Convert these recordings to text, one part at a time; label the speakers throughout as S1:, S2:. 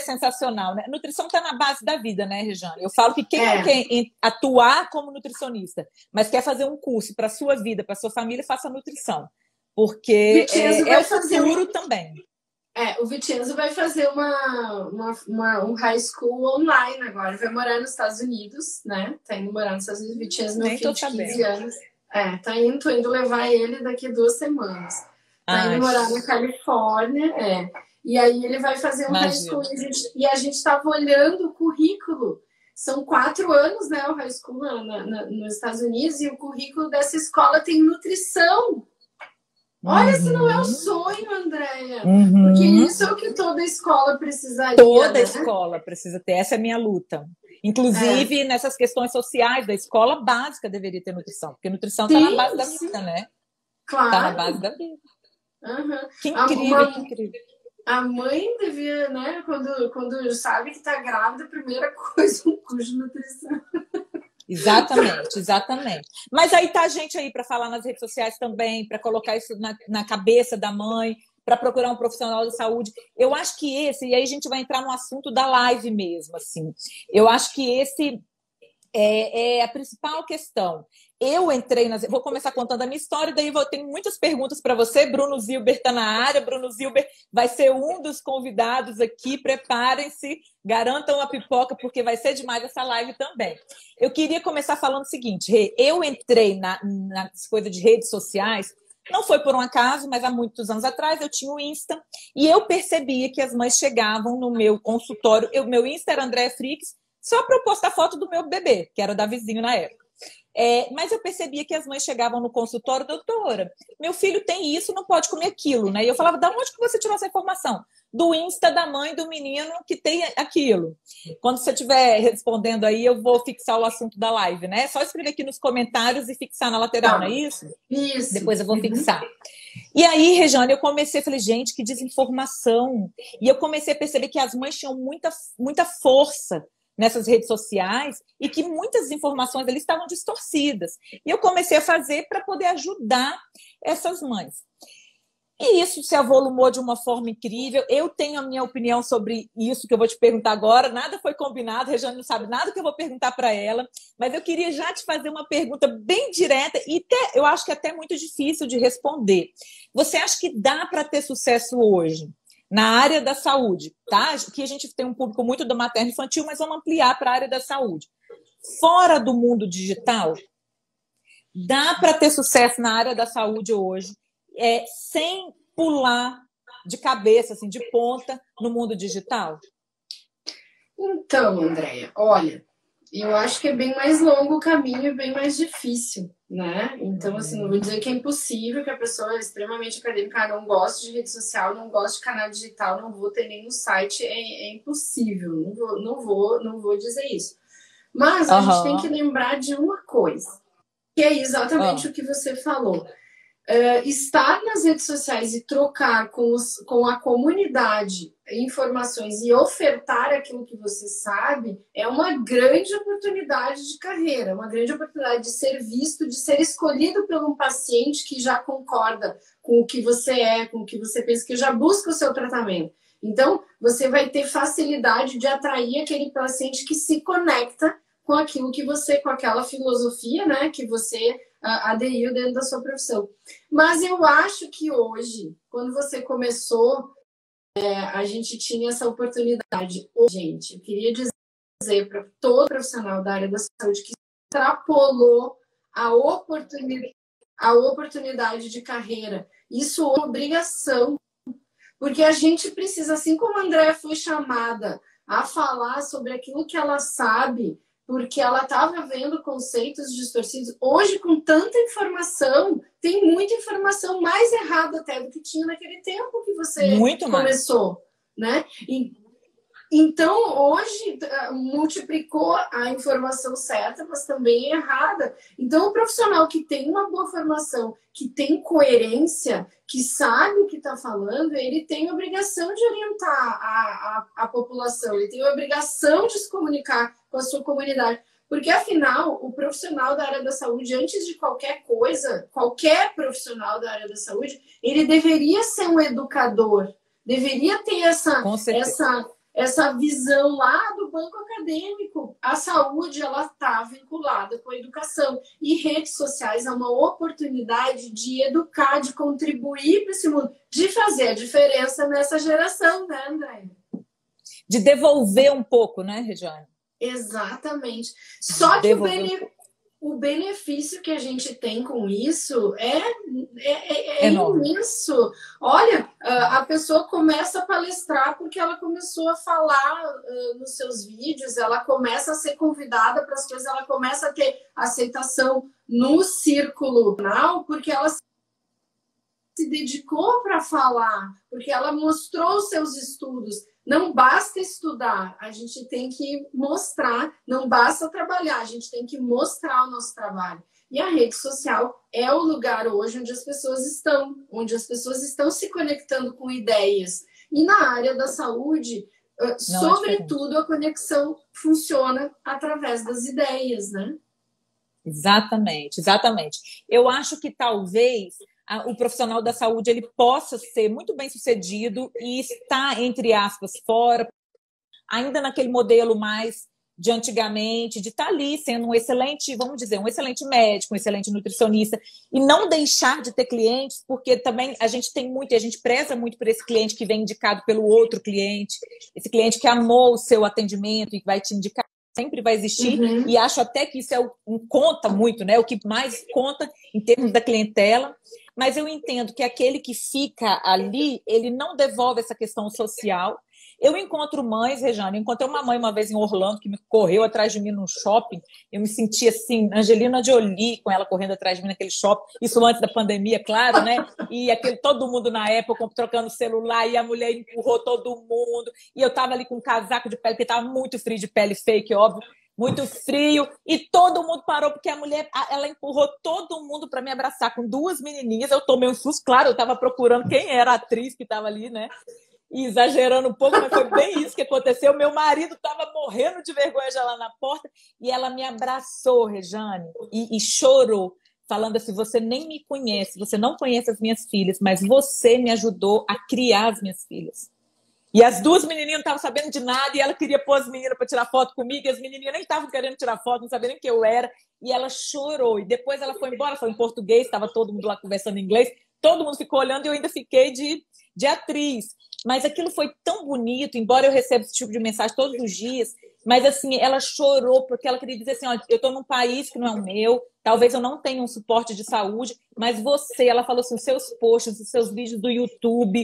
S1: sensacional, né? Nutrição está na base da vida, né, Rejane? Eu falo que quem não quer atuar como nutricionista, mas quer fazer um curso para a sua vida, para a sua família, faça nutrição. Porque é o futuro também.
S2: O Vincenzo vai fazer um high school online agora. Vai morar nos Estados Unidos, né? Tá indo morar nos Estados Unidos. O Vincenzo, meu filho de 15 anos. Tô indo levar ele daqui a 2 semanas. Tá indo morar na Califórnia, E aí ele vai fazer um high school. E a gente estava olhando o currículo. São 4 anos, né? O high school nos Estados Unidos. E o currículo dessa escola tem nutrição. Olha, se não é um sonho, Andréia. Porque isso é o que toda escola precisaria.
S1: Toda escola precisa ter. Essa é a minha luta. Inclusive, nessas questões sociais da escola básica deveria ter nutrição. Porque nutrição está na base da vida, né?
S2: Claro.
S1: Está na base da vida. Que incrível, que incrível.
S2: A mãe devia, né? Quando sabe que está grávida, a primeira coisa, um curso de nutrição.
S1: Exatamente. Mas aí tá a gente aí para falar nas redes sociais também, para colocar isso na cabeça da mãe, para procurar um profissional de saúde. Eu acho que e aí a gente vai entrar no assunto da live mesmo, assim. Eu acho que esse é a principal questão. Eu entrei vou começar contando a minha história, daí eu tenho muitas perguntas para você. Bruno Zilber está na área. Bruno Zilber vai ser um dos convidados aqui. Preparem-se, garantam a pipoca, porque vai ser demais essa live também. Eu queria começar falando o seguinte, Rê, eu entrei nas coisas de redes sociais, não foi por um acaso, mas há muitos anos atrás eu tinha o Insta, e eu percebia que as mães chegavam no meu consultório, meu Insta era Andréa Frix, só para eu postar foto do meu bebê, que era o Davizinho na época. Mas eu percebia que as mães chegavam no consultório, doutora, meu filho tem isso, não pode comer aquilo, né? E eu falava, da onde que você tirou essa informação? Do Insta da mãe do menino que tem aquilo. Quando você estiver respondendo aí, eu vou fixar o assunto da live, né? É só escrever aqui nos comentários e fixar na lateral, não é isso?
S2: Isso.
S1: Depois eu vou fixar. E aí, Rejane, eu comecei, falei, gente, que desinformação. E eu comecei a perceber que as mães tinham muita força nessas redes sociais e que muitas informações ali estavam distorcidas. E eu comecei a fazer para poder ajudar essas mães. E isso se avolumou de uma forma incrível. Eu tenho a minha opinião sobre isso que eu vou te perguntar agora. Nada foi combinado, a Rejane não sabe nada que eu vou perguntar para ela, mas eu queria já te fazer uma pergunta bem direta e eu acho que é até muito difícil de responder. Você acha que dá para ter sucesso hoje na área da saúde, tá? Que a gente tem um público muito do materno infantil, mas vamos ampliar para a área da saúde. Fora do mundo digital, dá para ter sucesso na área da saúde hoje, sem pular de cabeça, assim, de ponta no mundo digital?
S2: Então, Andréia, olha, eu acho que é bem mais longo o caminho e bem mais difícil, né? Então, assim, não vou dizer que é impossível, que a pessoa é extremamente acadêmica, não gosta de rede social, não gosta de canal digital, não vou ter nenhum site, é impossível, não vou dizer isso. Mas a gente tem que lembrar de uma coisa, que é exatamente o que você falou. Estar nas redes sociais e trocar com a comunidade informações e ofertar aquilo que você sabe é uma grande oportunidade de carreira, uma grande oportunidade de ser visto, de ser escolhido por um paciente que já concorda com o que você com o que você pensa, que já busca o seu tratamento. Então, você vai ter facilidade de atrair aquele paciente que se conecta com aquilo que você, com aquela filosofia, né, que você aderiu dentro da sua profissão. Mas eu acho que hoje, quando você começou, a gente tinha essa oportunidade. Gente, eu queria dizer para todo profissional da área da saúde que extrapolou a oportunidade de carreira. Isso é uma obrigação, porque a gente precisa, assim como a Andréa foi chamada a falar sobre aquilo que ela sabe, porque ela estava vendo conceitos distorcidos. Hoje, com tanta informação, tem muita informação mais errada até do que tinha naquele tempo que você começou, né? Então, hoje, multiplicou a informação certa, mas também errada. Então, o profissional que tem uma boa formação, que tem coerência, que sabe o que está falando, ele tem a obrigação de orientar a população, ele tem a obrigação de se comunicar com a sua comunidade. Porque, afinal, o profissional da área da saúde, antes de qualquer coisa, qualquer profissional da área da saúde, ele deveria ser um educador, deveria ter essa visão lá do banco acadêmico. A saúde, ela está vinculada com a educação. E redes sociais é uma oportunidade de educar, de contribuir para esse mundo, de fazer a diferença nessa geração, né, André?
S1: De devolver um pouco, né, Regiane?
S2: Exatamente. Só que o benefício que a gente tem com isso é imenso. Olha, a pessoa começa a palestrar porque ela começou a falar nos seus vídeos, ela começa a ser convidada para as coisas, ela começa a ter aceitação no círculo nacional, porque ela se dedicou para falar, porque ela mostrou os seus estudos. Não basta estudar, a gente tem que mostrar, não basta trabalhar, a gente tem que mostrar o nosso trabalho. E a rede social é o lugar hoje onde as pessoas estão se conectando com ideias. E na área da saúde, sobretudo, a conexão funciona através das ideias, né?
S1: Exatamente, exatamente. Eu acho que talvez o profissional da saúde ele possa ser muito bem sucedido e estar, entre aspas, fora, ainda naquele modelo mais de antigamente, de estar ali sendo um excelente, vamos dizer, um excelente médico, um excelente nutricionista, e não deixar de ter clientes, porque também a gente tem muito, e a gente preza muito por esse cliente que vem indicado pelo outro cliente, esse cliente que amou o seu atendimento e vai te indicar, sempre vai existir, e acho até que isso conta muito, né? O que mais conta em termos da clientela, mas eu entendo que aquele que fica ali, ele não devolve essa questão social. Eu encontro mães, Rejane, eu encontrei uma mãe uma vez em Orlando que me correu atrás de mim no shopping, eu me senti assim, Angelina Jolie com ela correndo atrás de mim naquele shopping, isso antes da pandemia, claro, né? E todo mundo na época trocando celular e a mulher empurrou todo mundo, e eu tava ali com um casaco de pele, porque tava muito frio de pele fake, óbvio, muito frio, e todo mundo parou, porque a mulher, ela empurrou todo mundo para me abraçar com duas menininhas, eu tomei um susto, claro, eu tava procurando quem era a atriz que tava ali, né? Exagerando um pouco, mas foi bem isso que aconteceu. Meu marido estava morrendo de vergonha já lá na porta e ela me abraçou, Rejane, e chorou, falando assim, você nem me conhece, você não conhece as minhas filhas, mas você me ajudou a criar as minhas filhas. E as duas menininhas não estavam sabendo de nada e ela queria pôr as meninas para tirar foto comigo e as menininhas nem estavam querendo tirar foto, não sabiam nem quem eu era. E ela chorou. E depois ela foi embora, foi em português, estava todo mundo lá conversando em inglês, todo mundo ficou olhando e eu ainda fiquei de atriz. Mas aquilo foi tão bonito, embora eu receba esse tipo de mensagem todos os dias, mas assim, ela chorou porque ela queria dizer assim, ó, eu estou num país que não é o meu, talvez eu não tenha um suporte de saúde, mas você, ela falou assim, os seus posts, os seus vídeos do YouTube,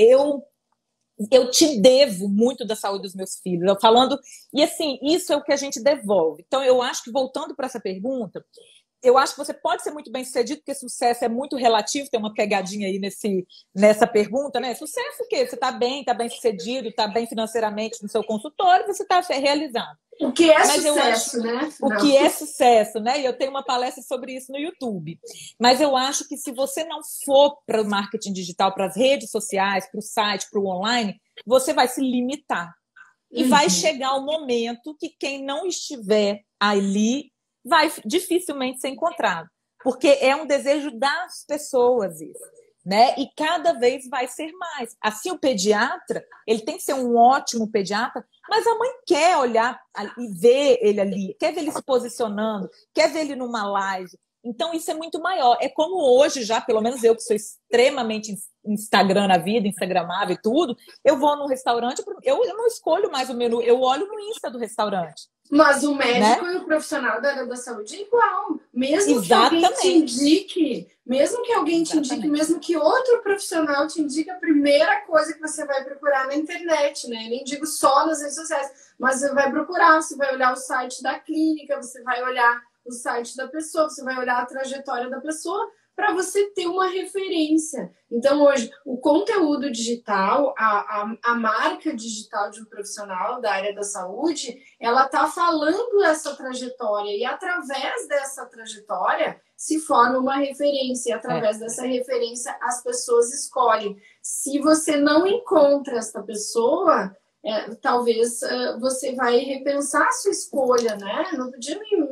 S1: eu te devo muito da saúde dos meus filhos. Eu falando, e assim, isso é o que a gente devolve. Então, eu acho que, voltando para essa pergunta, eu acho que você pode ser muito bem sucedido, porque sucesso é muito relativo, tem uma pegadinha aí nessa pergunta, né? Sucesso o quê? Você está bem sucedido, está bem financeiramente no seu consultório, você está realizado.
S2: O que é sucesso, né?
S1: O que é sucesso, né? E eu tenho uma palestra sobre isso no YouTube. Mas eu acho que se você não for para o marketing digital, para as redes sociais, para o site, para o online, você vai se limitar. E vai chegar o momento que quem não estiver ali vai dificilmente ser encontrado, porque é um desejo das pessoas isso, né? E cada vez vai ser mais. Assim, o pediatra, ele tem que ser um ótimo pediatra, mas a mãe quer olhar e ver ele ali, quer ver ele se posicionando, quer ver ele numa live. Então, isso é muito maior. É como hoje já, pelo menos eu que sou extremamente Instagram na vida, instagramável e tudo, eu vou num restaurante, eu não escolho mais o menu, eu olho no Insta do restaurante.
S2: Mas o médico, né? E o profissional da área da saúde é igual. Mesmo
S1: Exatamente.
S2: Que alguém te indique, mesmo que outro profissional te indique, a primeira coisa que você vai procurar na internet, né? Eu nem digo só nas redes sociais, mas você vai procurar, você vai olhar o site da clínica, você vai olhar o site da pessoa, você vai olhar a trajetória da pessoa para você ter uma referência. Então, hoje, o conteúdo digital, a marca digital de um profissional da área da saúde, ela está falando essa trajetória e, através dessa trajetória, se forma uma referência. E, através dessa referência, as pessoas escolhem. Se você não encontra essa pessoa, talvez você vai repensar a sua escolha, né? No outro dia me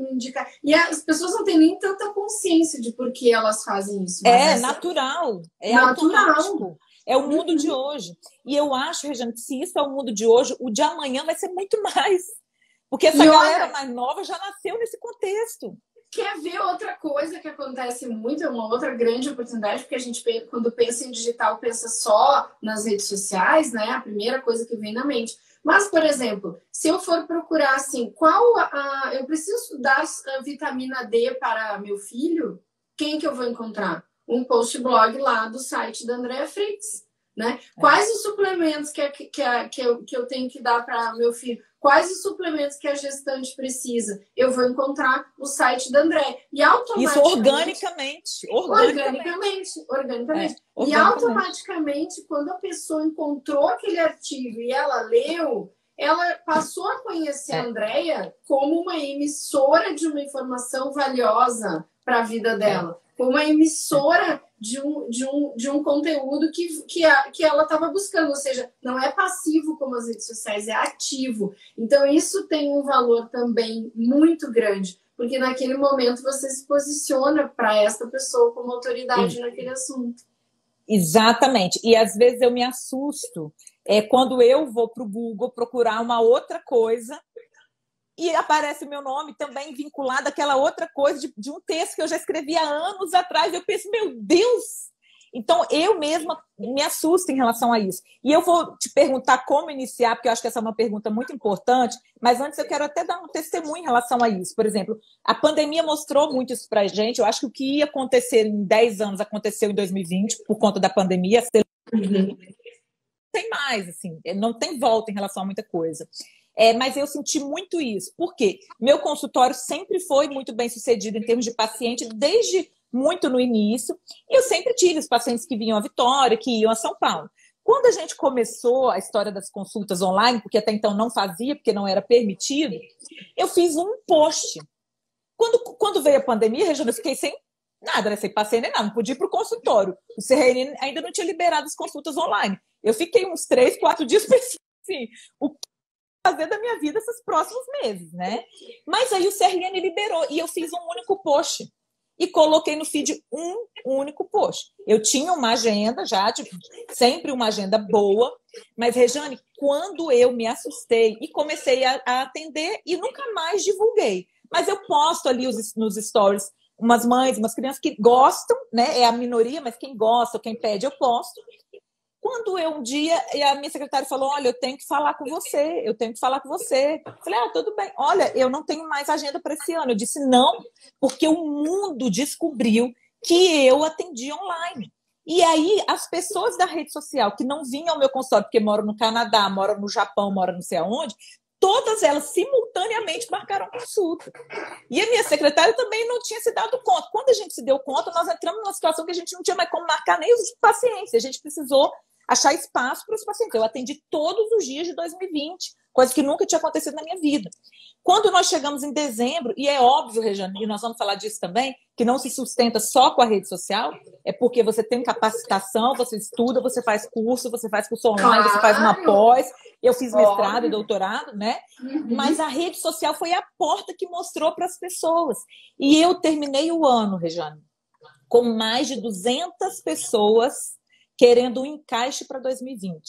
S2: me indicar. E as pessoas não têm nem tanta consciência de por que elas fazem isso.
S1: É natural, é
S2: natural.
S1: Automático. É o mundo de hoje. E eu acho, Regiane, que se isso é o mundo de hoje, o de amanhã vai ser muito mais. Porque essa galera mais nova já nasceu nesse contexto.
S2: Quer ver outra coisa que acontece muito, é uma outra grande oportunidade, porque a gente, quando pensa em digital, pensa só nas redes sociais, né? A primeira coisa que vem na mente. Mas, por exemplo, se eu for procurar assim, eu preciso dar vitamina D para meu filho, quem que eu vou encontrar? Um post blog lá do site da Andrea Fritz, né? Quais os suplementos que eu tenho que dar para meu filho? Quais os suplementos que a gestante precisa? Eu vou encontrar o site da André. E automaticamente...
S1: Isso organicamente.
S2: Organicamente. E automaticamente, quando a pessoa encontrou aquele artigo e ela leu, ela passou a conhecer a Andrea como uma emissora de uma informação valiosa para a vida dela. Como uma emissora de um conteúdo que ela estava buscando. Ou seja, não é passivo como as redes sociais, é ativo. Então, isso tem um valor também muito grande, porque naquele momento você se posiciona para esta pessoa como autoridade naquele assunto.
S1: Exatamente. E às vezes eu me assusto quando eu vou para o Google procurar uma outra coisa e aparece meu nome também vinculado àquela outra coisa de um texto que eu já escrevi há anos atrás. Eu penso, meu Deus! Então, eu mesma me assusto em relação a isso. E eu vou te perguntar como iniciar, porque eu acho que essa é uma pergunta muito importante, mas antes eu quero até dar um testemunho em relação a isso. Por exemplo, a pandemia mostrou muito isso para a gente. Eu acho que o que ia acontecer em 10 anos aconteceu em 2020, por conta da pandemia. Não tem mais, assim, não tem volta em relação a muita coisa. Mas eu senti muito isso. Por quê? Meu consultório sempre foi muito bem sucedido em termos de paciente, desde muito no início. E eu sempre tive os pacientes que vinham a Vitória, que iam a São Paulo. Quando a gente começou a história das consultas online, porque até então não fazia, porque não era permitido, eu fiz um post. Quando veio a pandemia, Regina, eu fiquei sem nada, né? Sem passeio nem nada, não podia ir para o consultório. O CRN ainda não tinha liberado as consultas online. Eu fiquei uns 3, 4 dias pensando assim, o fazer da minha vida esses próximos meses, né? Mas aí o CRN liberou e eu fiz um único post e coloquei no feed um único post. Eu tinha uma agenda já, sempre uma agenda boa, mas, Rejane, quando eu me assustei e comecei a atender e nunca mais divulguei, mas eu posto ali nos stories umas mães, umas crianças que gostam, né? É a minoria, mas quem gosta, quem pede, eu posto. Quando um dia, a minha secretária falou, olha, eu tenho que falar com você. Eu falei, tudo bem. Olha, eu não tenho mais agenda para esse ano. Eu disse, não, porque o mundo descobriu que eu atendi online. E aí, as pessoas da rede social que não vinham ao meu consultório, porque moram no Canadá, moram no Japão, moram não sei aonde, todas elas simultaneamente marcaram consulta. E a minha secretária também não tinha se dado conta. Quando a gente se deu conta, nós entramos numa situação que a gente não tinha mais como marcar nem os pacientes. A gente precisou achar espaço para os pacientes. Eu atendi todos os dias de 2020, coisa que nunca tinha acontecido na minha vida. Quando nós chegamos em dezembro, e é óbvio, Regiane, e nós vamos falar disso também, que não se sustenta só com a rede social, é porque você tem capacitação, você estuda, você faz curso online, você faz uma pós. Eu fiz mestrado e doutorado, né? Mas a rede social foi a porta que mostrou para as pessoas. E eu terminei o ano, Regiane, com mais de 200 pessoas querendo um encaixe para 2020.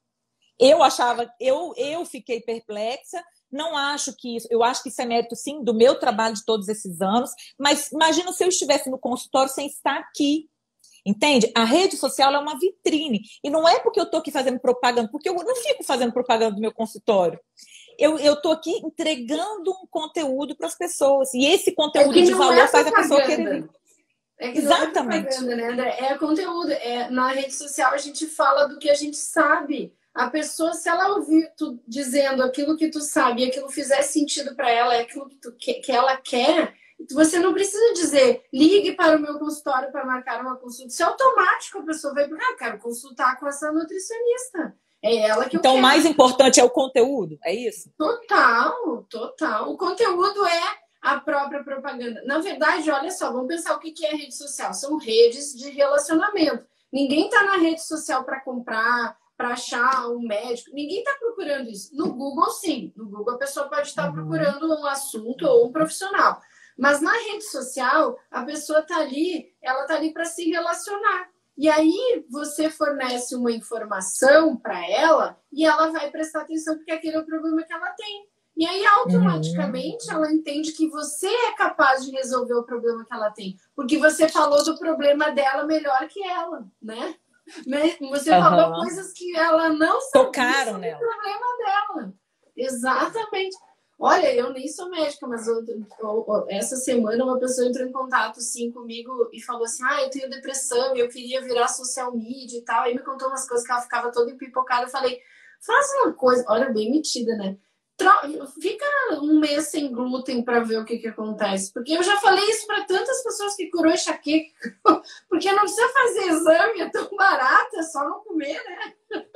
S1: Eu fiquei perplexa, não acho que isso, eu acho que isso é mérito, sim, do meu trabalho de todos esses anos, mas imagina se eu estivesse no consultório sem estar aqui, entende? A rede social é uma vitrine, e não é porque eu estou aqui fazendo propaganda, porque eu não fico fazendo propaganda do meu consultório. Eu estou aqui entregando um conteúdo para as pessoas, e esse conteúdo de valor faz a pessoa querer vir.
S2: Exatamente. Não é propaganda, né, André? É conteúdo. Na rede social a gente fala do que a gente sabe. A pessoa, se ela ouvir tu dizendo aquilo que tu sabe e aquilo fizer sentido para ela, é aquilo que ela quer, você não precisa dizer, ligue para o meu consultório para marcar uma consulta. Isso é automático, a pessoa vai para quero consultar com essa nutricionista. É ela que eu quero.
S1: Então, o mais importante é o conteúdo, é isso?
S2: Total. O conteúdo é a própria propaganda. Na verdade, olha só, vamos pensar o que é rede social. São redes de relacionamento. Ninguém está na rede social para comprar, para achar um médico. Ninguém está procurando isso. No Google, sim. No Google, a pessoa pode estar procurando um assunto ou um profissional. Mas na rede social, a pessoa ela tá ali para se relacionar. E aí você fornece uma informação para ela e ela vai prestar atenção porque aquele é o problema que ela tem. E aí, automaticamente, ela entende que você é capaz de resolver o problema que ela tem. Porque você falou do problema dela melhor que ela, né? Você falou coisas que ela não sabia
S1: tocaram nela.
S2: O problema dela. Exatamente. Olha, eu nem sou médica, mas essa semana uma pessoa entrou em contato assim, comigo e falou assim, eu tenho depressão, eu queria virar social media e tal. Aí me contou umas coisas que ela ficava toda empipocada. Eu falei, faz uma coisa, olha, bem metida, né? Fica um mês sem glúten para ver o que acontece. Porque eu já falei isso para tantas pessoas que curou enxaqueca. Porque não precisa fazer exame, é tão barato, é só não comer, né?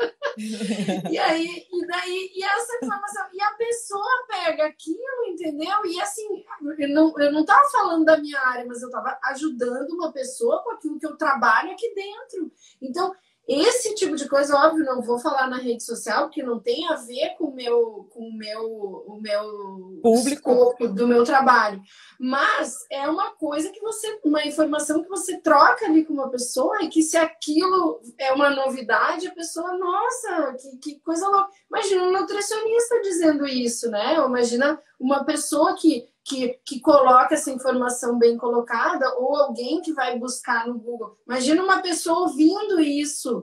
S2: E essa informação. E a pessoa pega aquilo, entendeu? E assim, eu não estava falando da minha área, mas eu estava ajudando uma pessoa com aquilo que eu trabalho aqui dentro. Então, esse tipo de coisa, óbvio, não vou falar na rede social, porque não tem a ver com o meu
S1: público
S2: escopo do meu trabalho. Mas é uma coisa que uma informação que você troca ali com uma pessoa e que se aquilo é uma novidade, a pessoa, nossa, que coisa louca. Imagina um nutricionista dizendo isso, né? Imagina uma pessoa que coloca essa informação bem colocada ou alguém que vai buscar no Google. Imagina uma pessoa ouvindo isso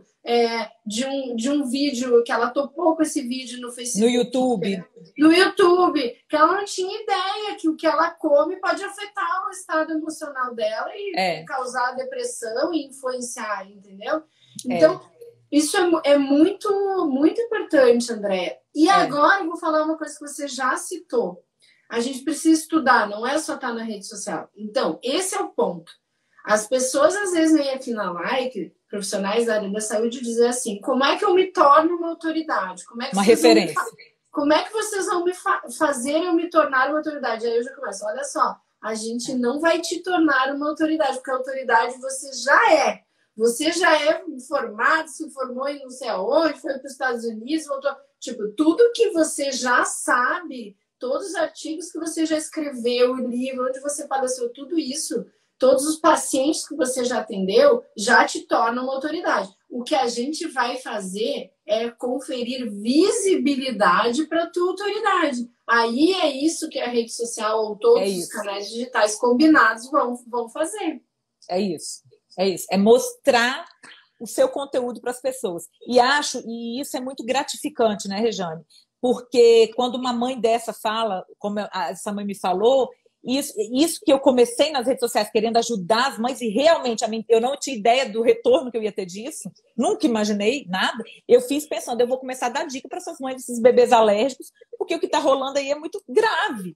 S2: de um vídeo, que ela topou com esse vídeo no Facebook. No YouTube, que ela não tinha ideia que o que ela come pode afetar o estado emocional dela e causar depressão e influenciar, entendeu? Então, isso é muito, muito importante, Andréia. E agora eu vou falar uma coisa que você já citou. A gente precisa estudar, não é só estar na rede social. Então, esse é o ponto. As pessoas, às vezes, vêm aqui na live, profissionais da área da saúde, dizer assim, como é que eu me torno uma autoridade?
S1: Uma referência.
S2: Como é que vocês vão me fazer eu me tornar uma autoridade? Aí eu já começo, olha só, a gente não vai te tornar uma autoridade, porque a autoridade você já é. Você já é formado, se formou em não sei aonde, foi para os Estados Unidos, voltou. Tipo, tudo que você já sabe... Todos os artigos que você já escreveu, o livro onde você palestrou, tudo isso, todos os pacientes que você já atendeu, já te tornam uma autoridade. O que a gente vai fazer é conferir visibilidade para a tua autoridade. Aí é isso que a rede social ou todos os canais digitais combinados vão fazer.
S1: É isso. É mostrar o seu conteúdo para as pessoas. E isso é muito gratificante, né, Rejane? Porque quando uma mãe dessa fala, como essa mãe me falou, isso que eu comecei nas redes sociais querendo ajudar as mães, e realmente eu não tinha ideia do retorno que eu ia ter disso, nunca imaginei nada. Eu fiz pensando, eu vou começar a dar dica para essas mães desses bebês alérgicos, porque o que está rolando aí é muito grave.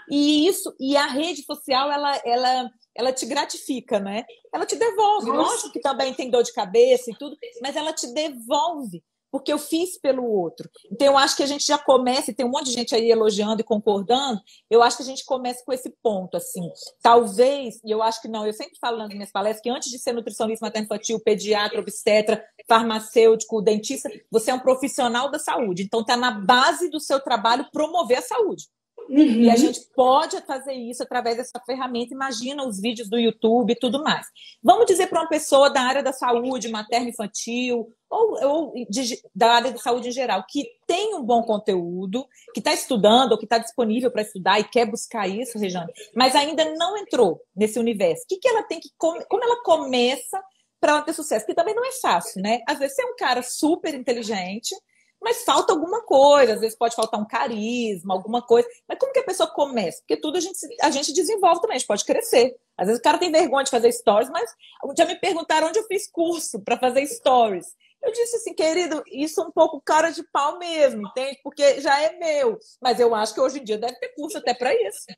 S1: E a rede social, ela te gratifica, né? Ela te devolve. Lógico que também tem dor de cabeça e tudo, mas ela te devolve. Porque eu fiz pelo outro. Então, eu acho que a gente já começa, e tem um monte de gente aí elogiando e concordando, eu acho que a gente começa com esse ponto, assim. Talvez, e eu acho que não, eu sempre falo nas minhas palestras que antes de ser nutricionista materno-infantil, pediatra, obstetra, farmacêutico, dentista, você é um profissional da saúde. Então, está na base do seu trabalho promover a saúde. E a gente pode fazer isso através dessa ferramenta. Imagina os vídeos do YouTube e tudo mais. Vamos dizer para uma pessoa da área da saúde, materno-infantil, ou da área da saúde em geral, que tem um bom conteúdo, que está estudando ou que está disponível para estudar e quer buscar isso, Rejane, mas ainda não entrou nesse universo. O que ela tem que... Como ela começa para ela ter sucesso? Porque também não é fácil, né? Às vezes você é um cara super inteligente, mas falta alguma coisa, às vezes pode faltar um carisma, alguma coisa. Mas como que a pessoa começa? Porque tudo a gente desenvolve também, a gente pode crescer. Às vezes o cara tem vergonha de fazer stories, mas já me perguntaram onde eu fiz curso para fazer stories. Eu disse assim, querido, isso é um pouco cara de pau mesmo, entende? Porque já é meu. Mas eu acho que hoje em dia deve ter curso até para isso.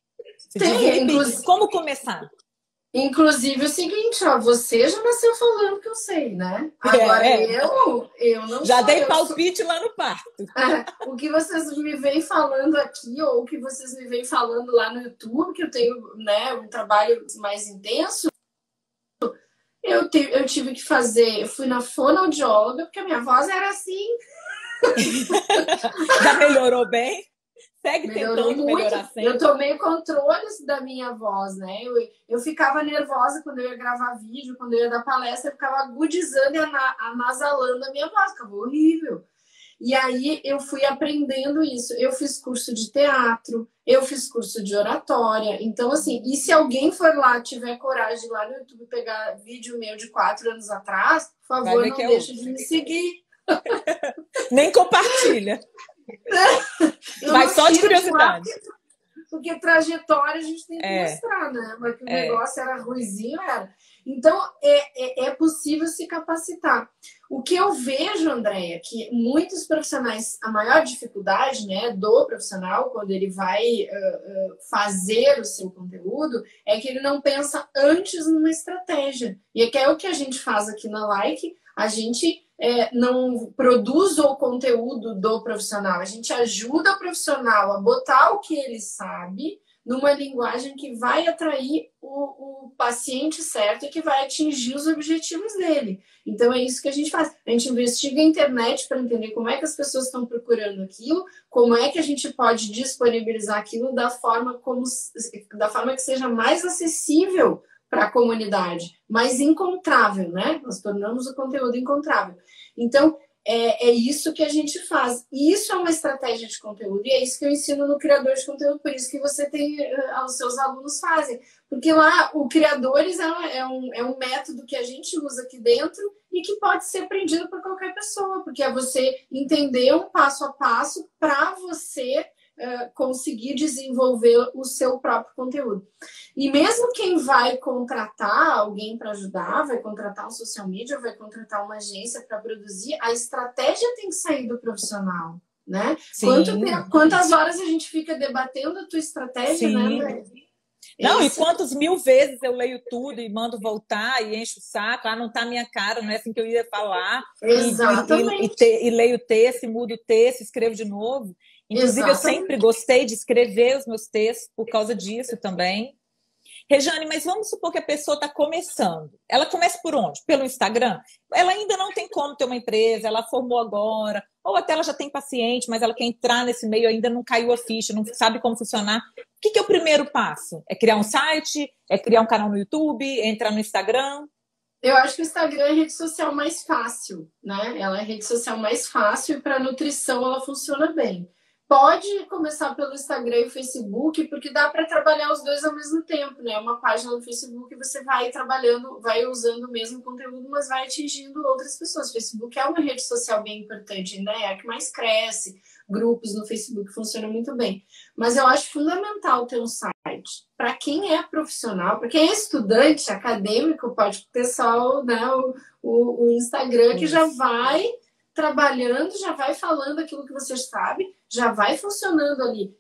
S1: Como começar?
S2: Inclusive o seguinte, ó, você já nasceu falando que eu sei, né? Agora eu não
S1: já dei palpite lá no parto.
S2: O que vocês me vêm falando aqui, ou o que vocês me vêm falando lá no YouTube, que eu tenho, né, um trabalho mais intenso, eu tive que fazer, eu fui na fonoaudióloga, porque a minha voz era assim.
S1: Já melhorou bem? Segue
S2: Melhorou
S1: tentando
S2: muito.
S1: melhorar sempre.
S2: Eu tomei controle da minha voz, né? Eu ficava nervosa quando eu ia gravar vídeo, quando eu ia dar palestra, eu ficava agudizando e anasalando a minha voz, ficava horrível. E aí eu fui aprendendo isso. Eu fiz curso de teatro, eu fiz curso de oratória. Então, assim, e se alguém for lá, tiver coragem de ir lá no YouTube pegar vídeo meu de 4 anos atrás, por favor, não deixe de me seguir.
S1: Nem compartilha. Mas só de curiosidade.
S2: Porque trajetória a gente tem que mostrar, né? Mas que o negócio era ruizinho, era. Então, é possível se capacitar. O que eu vejo, Andréia, que muitos profissionais, a maior dificuldade, né, do profissional, quando ele vai fazer o seu conteúdo, é que ele não pensa antes numa estratégia. E é que é o que a gente faz aqui na Like, a gente não produz o conteúdo do profissional, a gente ajuda o profissional a botar o que ele sabe numa linguagem que vai atrair o paciente certo e que vai atingir os objetivos dele. Então, é isso que a gente faz. A gente investiga a internet para entender como é que as pessoas estão procurando aquilo, como é que a gente pode disponibilizar aquilo da forma que seja mais acessível para a comunidade, mais encontrável, né? Nós tornamos o conteúdo encontrável. Então, é isso que a gente faz. E isso é uma estratégia de conteúdo. E é isso que eu ensino no Criador de Conteúdo. Por isso que você tem, os seus alunos fazem. Porque lá, o Criadores é um método que a gente usa aqui dentro e que pode ser aprendido por qualquer pessoa. Porque é você entender um passo a passo para você conseguir desenvolver o seu próprio conteúdo. E mesmo quem vai contratar alguém para ajudar, vai contratar um social media, vai contratar uma agência para produzir, a estratégia tem que sair do profissional, né? Quantas horas a gente fica debatendo a tua estratégia, né?
S1: Não, e quantas mil vezes eu leio tudo e mando voltar e encho o saco, não tá minha cara, não é assim que eu ia falar.
S2: Exatamente.
S1: E leio o texto, mudo o texto, escrevo de novo. Inclusive, eu sempre gostei de escrever os meus textos por causa disso também. Rejane, mas vamos supor que a pessoa está começando. Ela começa por onde? Pelo Instagram? Ela ainda não tem como ter uma empresa, ela formou agora, ou até ela já tem paciente, mas ela quer entrar nesse meio, ainda não caiu a ficha, não sabe como funcionar. O que é o primeiro passo? É criar um site? É criar um canal no YouTube? É entrar no Instagram?
S2: Eu acho que o Instagram é a rede social mais fácil, né? Ela é a rede social mais fácil e para nutrição ela funciona bem. Pode começar pelo Instagram e Facebook, porque dá para trabalhar os dois ao mesmo tempo, né? Uma página no Facebook você vai trabalhando, vai usando o mesmo conteúdo, mas vai atingindo outras pessoas. O Facebook é uma rede social bem importante, ainda é a que mais cresce. Grupos no Facebook funcionam muito bem. Mas eu acho fundamental ter um site. Para quem é profissional, para quem é estudante, acadêmico, pode ter só, né, o Instagram, que já vai trabalhando, já vai falando aquilo que você sabe, já vai funcionando ali.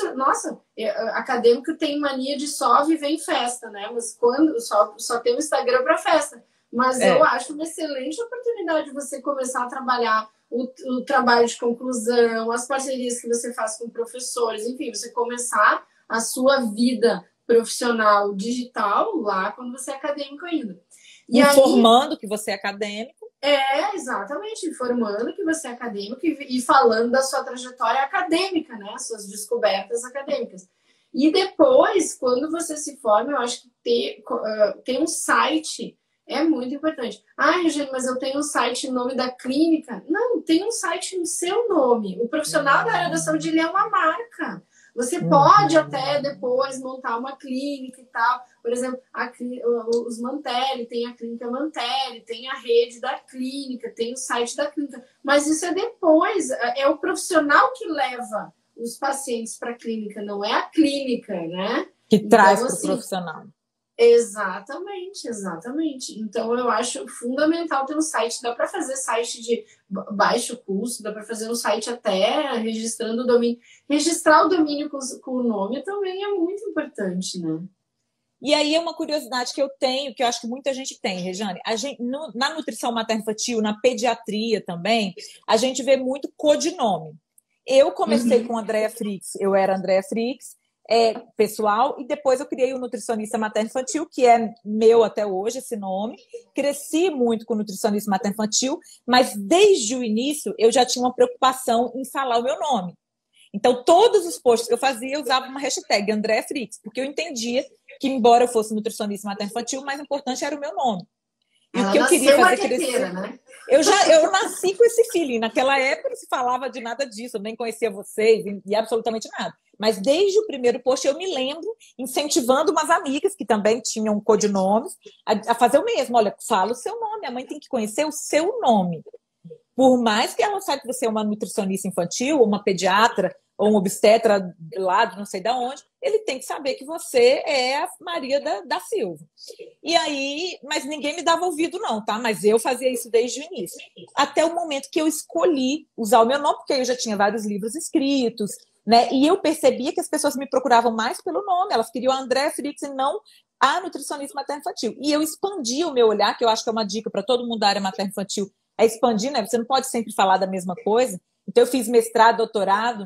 S2: Acadêmico tem mania de só viver em festa, né? Mas quando só tem o Instagram para festa. Mas eu acho uma excelente oportunidade de você começar a trabalhar o trabalho de conclusão, as parcerias que você faz com professores, enfim, você começar a sua vida profissional digital lá quando você é acadêmico ainda.
S1: Informando que você é acadêmico.
S2: Exatamente, informando que você é acadêmico e falando da sua trajetória acadêmica, né? Suas descobertas acadêmicas. E depois, quando você se forma, eu acho que ter um site é muito importante. Regina, mas eu tenho um site em nome da clínica. Não, tem um site no seu nome. O profissional da área da saúde, ele é uma marca. Você pode até depois montar uma clínica e tal. Por exemplo, os Mantelli, tem a clínica Mantelli, tem a rede da clínica, tem o site da clínica. Mas isso é depois. É o profissional que leva os pacientes para a clínica, não é a clínica, né?
S1: Que traz para o profissional.
S2: Exatamente. Então, eu acho fundamental ter um site. Dá para fazer site de baixo custo, dá para fazer um site até registrando o domínio. Registrar o domínio com o nome também é muito importante, né?
S1: E aí é uma curiosidade que eu tenho, que eu acho que muita gente tem, Rejane. Na nutrição materno-infantil, na pediatria também, a gente vê muito codinome. Eu comecei com Andréa Frix, eu era Andréa Frix, pessoal, e depois eu criei o Nutricionista Materno-Infantil, que é meu até hoje, esse nome. Cresci muito com o Nutricionista Materno-Infantil, mas desde o início eu já tinha uma preocupação em falar o meu nome. Então, todos os posts que eu fazia, eu usava uma hashtag Andréa Frix, porque eu entendia que, embora eu fosse nutricionista materno-infantil, o mais importante era o meu nome. E
S2: Ela
S1: o que eu queria fazer
S2: marqueteira,
S1: crescer...
S2: né?
S1: Eu nasci com esse feeling. Naquela época não se falava de nada disso, eu nem conhecia vocês e absolutamente nada. Mas desde o primeiro post eu me lembro incentivando umas amigas que também tinham codinomes a fazer o mesmo. Olha, fala o seu nome, a mãe tem que conhecer o seu nome. Por mais que ela saiba que você é uma nutricionista infantil, ou uma pediatra, ou um obstetra lá de não sei de onde, ele tem que saber que você é a Maria da Silva. E aí, mas ninguém me dava ouvido não, tá? Mas eu fazia isso desde o início. Até o momento que eu escolhi usar o meu nome, porque eu já tinha vários livros escritos, né? E eu percebia que as pessoas me procuravam mais pelo nome, elas queriam a Andréa Frix e não a nutricionista materno-infantil. E eu expandi o meu olhar, que eu acho que é uma dica para todo mundo da área materno-infantil, é expandir, né? Você não pode sempre falar da mesma coisa. Então, eu fiz mestrado, doutorado,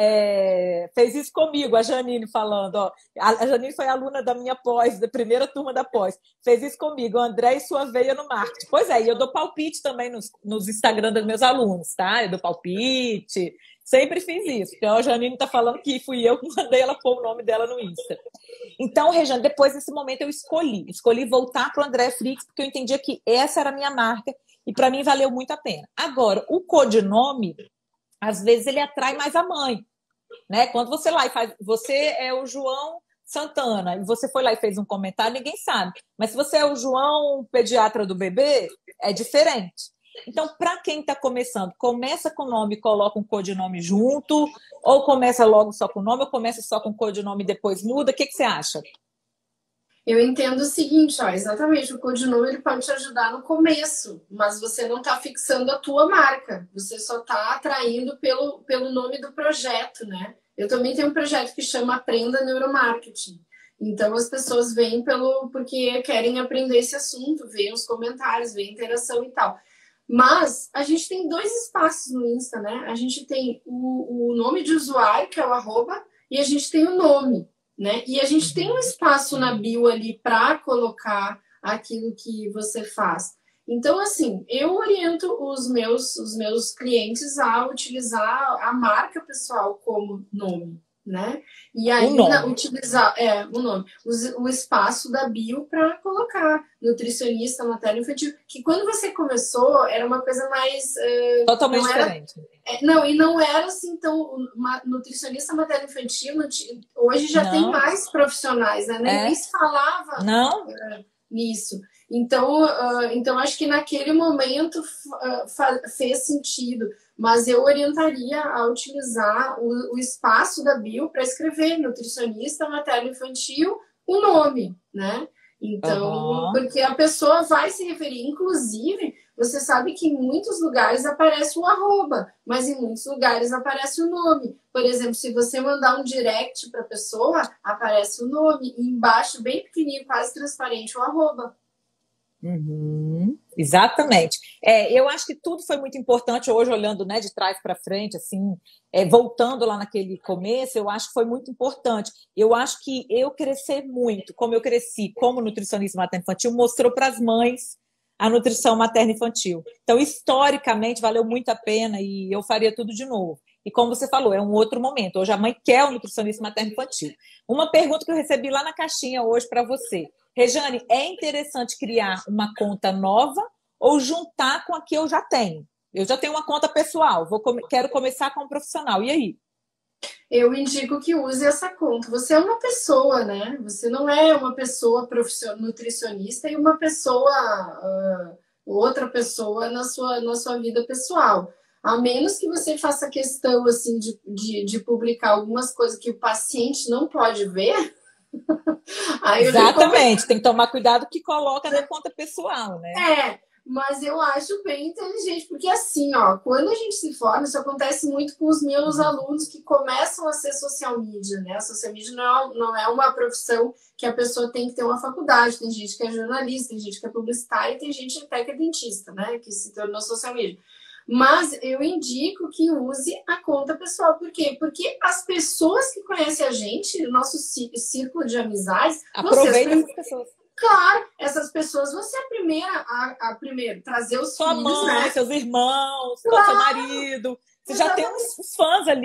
S1: fez isso comigo, a Janine falando, ó, a Janine foi aluna da minha pós, da primeira turma da pós, fez isso comigo, André e sua veia no marketing. Pois é, e eu dou palpite também nos Instagram dos meus alunos, tá? Eu dou palpite, sempre fiz isso. Então, a Janine tá falando que fui eu que mandei ela pôr o nome dela no Insta. Então, Rejane, depois desse momento eu escolhi voltar para o André Frix, porque eu entendia que essa era a minha marca e para mim valeu muito a pena. Agora, o codinome, às vezes ele atrai mais a mãe, né? Quando você lá e faz, você é o João Santana e você foi lá e fez um comentário, ninguém sabe. Mas se você é o João pediatra do bebê, é diferente. Então, para quem está começando, começa com o nome e coloca um codinome junto, ou começa logo só com o nome, ou começa só com o codinome e depois muda? O que você acha?
S2: Eu entendo o seguinte, ó, exatamente, o codinome ele pode te ajudar no começo, mas você não está fixando a tua marca, você só está atraindo pelo nome do projeto, né? Eu também tenho um projeto que chama Aprenda Neuromarketing. Então as pessoas vêm porque querem aprender esse assunto, veem os comentários, veem a interação e tal. Mas a gente tem 2 espaços no Insta, né? A gente tem o nome de usuário, que é o arroba, e a gente tem o nome. Né? E a gente tem um espaço na bio ali para colocar aquilo que você faz. Então, assim, eu oriento os meus clientes a utilizar a marca pessoal como nome, né? E ainda utilizar o nome, o espaço da bio para colocar nutricionista materno-infantil, que quando você começou era uma coisa mais
S1: totalmente diferente.
S2: E não era assim tão nutricionista materno-infantil, hoje já tem mais profissionais, né? Nem se falava nisso. Então acho que naquele momento fez sentido. Mas eu orientaria a utilizar o espaço da bio para escrever nutricionista materno-infantil, o nome, né? Então, porque a pessoa vai se referir. Inclusive, você sabe que em muitos lugares aparece o arroba, mas em muitos lugares aparece o nome. Por exemplo, se você mandar um direct para a pessoa, aparece o nome. E embaixo, bem pequenininho, quase transparente, o arroba.
S1: Exatamente. Eu acho que tudo foi muito importante hoje, olhando, né, de trás para frente, assim, voltando lá naquele começo, eu acho que foi muito importante. Eu acho que eu crescer muito, como eu cresci como nutricionista materno-infantil, mostrou para as mães a nutrição materno-infantil. Então, historicamente, valeu muito a pena e eu faria tudo de novo. E como você falou, é um outro momento. Hoje a mãe quer o nutricionista materno-infantil. Uma pergunta que eu recebi lá na caixinha hoje para você. Rejane, é interessante criar uma conta nova ou juntar com a que eu já tenho? Eu já tenho uma conta pessoal, quero começar com um profissional. E aí?
S2: Eu indico que use essa conta. Você é uma pessoa, né? Você não é uma pessoa nutricionista e uma pessoa, outra pessoa na sua vida pessoal. A menos que você faça questão assim, de publicar algumas coisas que o paciente não pode ver.
S1: Exatamente, tem que tomar cuidado que coloca na conta pessoal, né?
S2: Mas eu acho bem inteligente, porque assim, ó, quando a gente se forma, isso acontece muito com os meus alunos que começam a ser social media, né? A social media não é uma profissão que a pessoa tem que ter uma faculdade, tem gente que é jornalista, tem gente que é publicitária, tem gente até que é dentista, né? Que se tornou social media. Mas eu indico que use a conta pessoal. Por quê? Porque as pessoas que conhecem a gente, o nosso círculo de amizades...
S1: Aproveita essas pessoas.
S2: Claro, essas pessoas, você é a primeira trazer os
S1: sua
S2: filhos,
S1: mãe,
S2: né?
S1: seus irmãos, claro. Seu marido. Você já tem uns fãs ali.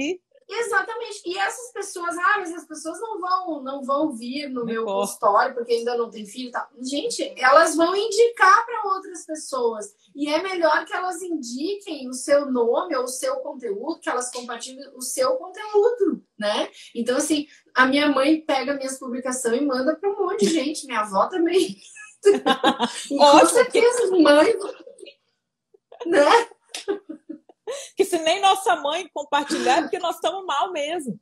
S2: Exatamente. E essas pessoas, mas as pessoas não vão vir no meu consultório porque ainda não tem filho e tal. Gente, elas vão indicar para outras pessoas. E é melhor que elas indiquem o seu nome ou o seu conteúdo, que elas compartilhem o seu conteúdo, né? Então, assim, a minha mãe pega minhas publicações e manda para um monte de gente. Minha avó também. E com certeza, mãe, né?
S1: Que se nem nossa mãe compartilhar, é porque nós estamos mal mesmo.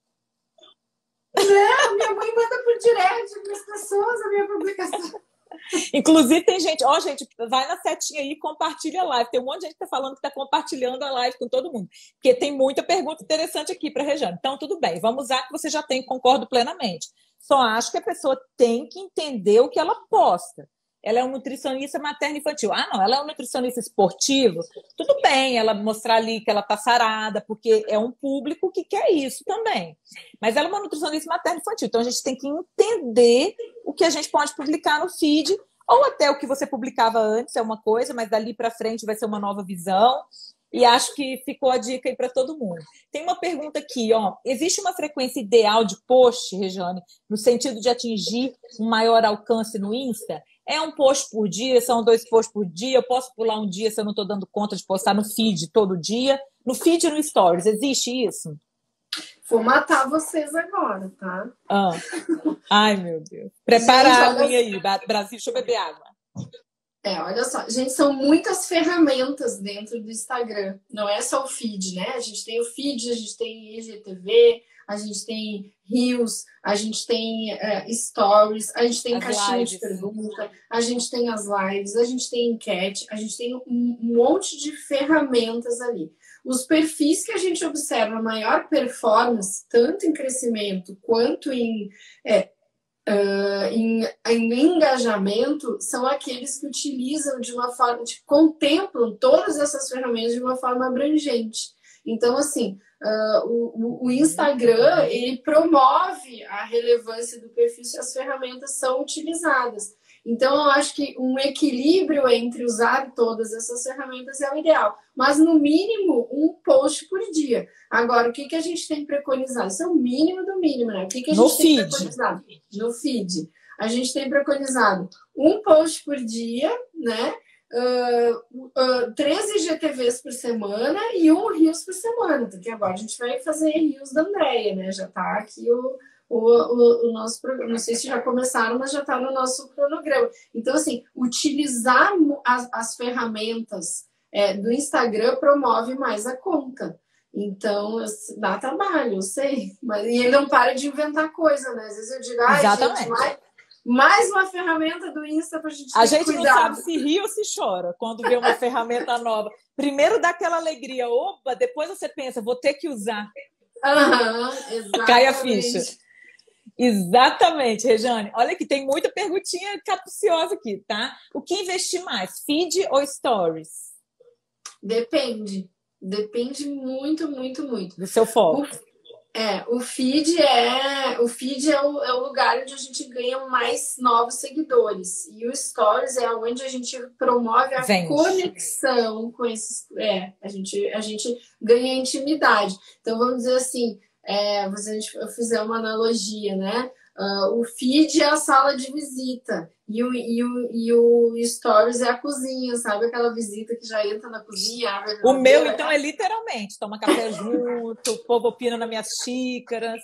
S2: Não, minha mãe manda por direct para as pessoas a minha publicação.
S1: Inclusive, tem gente, gente, vai na setinha aí e compartilha a live. Tem um monte de gente que está falando que está compartilhando a live com todo mundo. Porque tem muita pergunta interessante aqui para a Rejane. Então, tudo bem, vamos usar que você já tem, concordo plenamente. Só acho que a pessoa tem que entender o que ela posta. Ela é um nutricionista materno-infantil. Não, ela é um nutricionista esportivo. Tudo bem ela mostrar ali que ela está sarada, porque é um público que quer isso também. Mas ela é uma nutricionista materno-infantil. Então, a gente tem que entender o que a gente pode publicar no feed, ou até o que você publicava antes é uma coisa, mas dali para frente vai ser uma nova visão. E acho que ficou a dica aí para todo mundo. Tem uma pergunta aqui, existe uma frequência ideal de post, Rejane, no sentido de atingir um maior alcance no Insta? É um post por dia? São 2 posts por dia? Eu posso pular um dia se eu não estou dando conta de postar no feed todo dia? No feed e no Stories, existe isso?
S2: Vou matar vocês agora, tá?
S1: Ai, meu Deus. Prepara a água aí, Brasil, deixa eu beber água.
S2: Olha só, gente, são muitas ferramentas dentro do Instagram. Não é só o feed, né? A gente tem o feed, a gente tem IGTV, a gente tem Reels, a gente tem Stories, a gente tem caixinha de pergunta, a gente tem as lives, a gente tem enquete, a gente tem um monte de ferramentas ali. Os perfis que a gente observa maior performance, tanto em crescimento quanto em engajamento, são aqueles que utilizam de uma forma, que contemplam todas essas ferramentas de uma forma abrangente. Então, assim, o Instagram, ele promove a relevância do perfil se as ferramentas são utilizadas. Então, eu acho que um equilíbrio entre usar todas essas ferramentas é o ideal. Mas, no mínimo, um post por dia. Agora, o que a gente tem preconizado? Isso é o mínimo do mínimo, né? O que a gente tem preconizado? No feed. A gente tem preconizado um post por dia, né? 13 IGTVs por semana e um Reels por semana. Porque agora a gente vai fazer Reels da Andrea, né? Já tá aqui o nosso programa. Não sei se já começaram, mas já está no nosso cronograma. Então, assim, utilizar as ferramentas do Instagram promove mais a conta. Então, dá trabalho, eu sei. E ele não para de inventar coisa, né? Às vezes eu digo, gente, mais uma ferramenta do Insta para a gente ter
S1: cuidado. A gente
S2: não
S1: sabe se ri ou se chora quando vê uma ferramenta nova. Primeiro dá aquela alegria, opa, depois você pensa, vou ter que usar.
S2: Exatamente.
S1: Cai a ficha. Exatamente, Rejane. Olha que tem muita perguntinha capciosa aqui, tá? O que investir mais, feed ou stories?
S2: Depende muito, muito, muito.
S1: Do seu foco.
S2: O feed é o lugar onde a gente ganha mais novos seguidores. E o Stories é onde a gente promove a conexão com esses. A gente ganha intimidade. Então, vamos dizer assim, se a gente fizer uma analogia, né? O feed é a sala de visita e o Stories é a cozinha, sabe? Aquela visita que já entra na cozinha.
S1: O meu, então, é literalmente toma café junto, o povo opina nas minhas xícaras.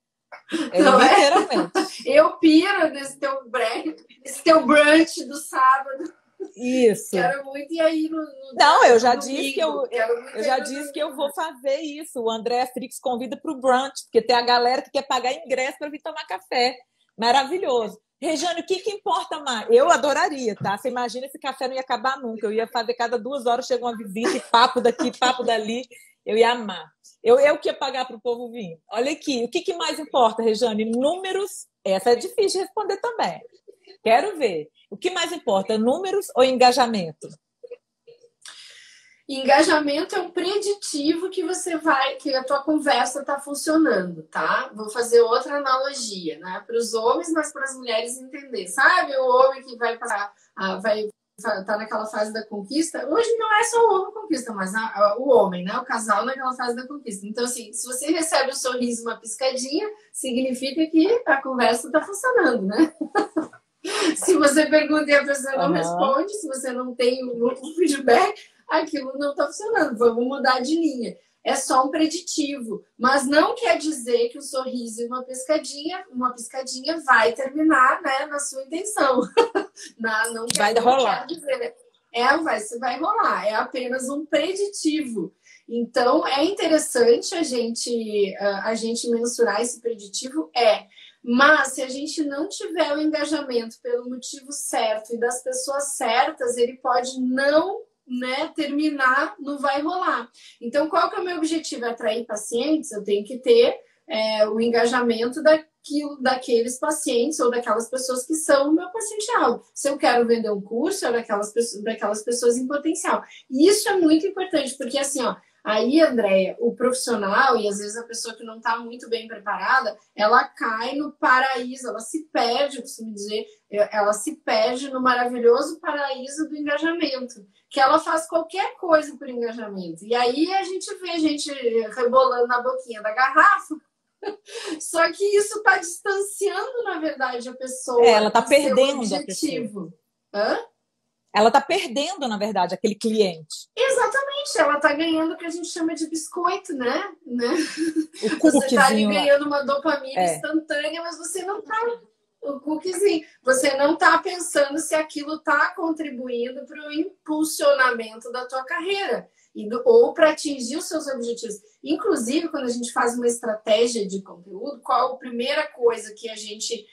S1: Literalmente.
S2: Eu piro nesse teu brunch do sábado.
S1: Isso.
S2: Quero muito ir aí
S1: Não, eu já disse que eu vou fazer isso. O André Frix convida para o brunch, porque tem a galera que quer pagar ingresso para vir tomar café. Maravilhoso. Rejane, o que importa mais? Eu adoraria, tá? Você imagina, esse café não ia acabar nunca. Eu ia fazer cada 2 horas, chega uma visita e papo daqui, papo dali. Eu ia amar. Eu que ia pagar para o povo vir. Olha aqui, o que mais importa, Rejane? Números? Essa é difícil de responder também. Quero ver. O que mais importa, números ou engajamento?
S2: Engajamento é um preditivo que que a tua conversa está funcionando, tá? Vou fazer outra analogia, né? Para os homens, mas para as mulheres entender. Sabe o homem que vai tá naquela fase da conquista, hoje não é só o homem conquista, mas o homem, né? O casal naquela fase da conquista. Então, assim, se você recebe um sorriso, uma piscadinha, significa que a conversa tá funcionando, né? Se você pergunta e a pessoa não responde, se você não tem o feedback, aquilo não tá funcionando. Vamos mudar de linha. É só um preditivo, mas não quer dizer que o sorriso e uma piscadinha vai terminar, né, na sua intenção. Não
S1: vai rolar.
S2: Quer dizer, vai rolar, é apenas um preditivo. Então, é interessante a gente mensurar esse preditivo, mas se a gente não tiver o engajamento pelo motivo certo e das pessoas certas, ele pode não, né, terminar no vai rolar. Então, qual que é o meu objetivo? É atrair pacientes? Eu tenho que ter o engajamento daqueles pacientes ou daquelas pessoas que são o meu paciente-alvo. Se eu quero vender um curso, é daquelas pessoas em potencial. E isso é muito importante, porque assim, aí, Andréia, o profissional e às vezes a pessoa que não está muito bem preparada, ela cai no paraíso, ela se perde, eu costumo dizer, ela se perde no maravilhoso paraíso do engajamento, que ela faz qualquer coisa por engajamento. E aí a gente vê gente rebolando na boquinha da garrafa, só que isso está distanciando, na verdade, a pessoa.
S1: Ela está perdendo a pessoa. Ela está perdendo, na verdade, aquele cliente.
S2: Exatamente, ela está ganhando o que a gente chama de biscoito, né?
S1: O
S2: você está ali ganhando uma dopamina instantânea, mas você não está. O cookiezinho. Você não está pensando se aquilo está contribuindo para o impulsionamento da tua carreira ou para atingir os seus objetivos. Inclusive, quando a gente faz uma estratégia de conteúdo, qual a primeira coisa que a gente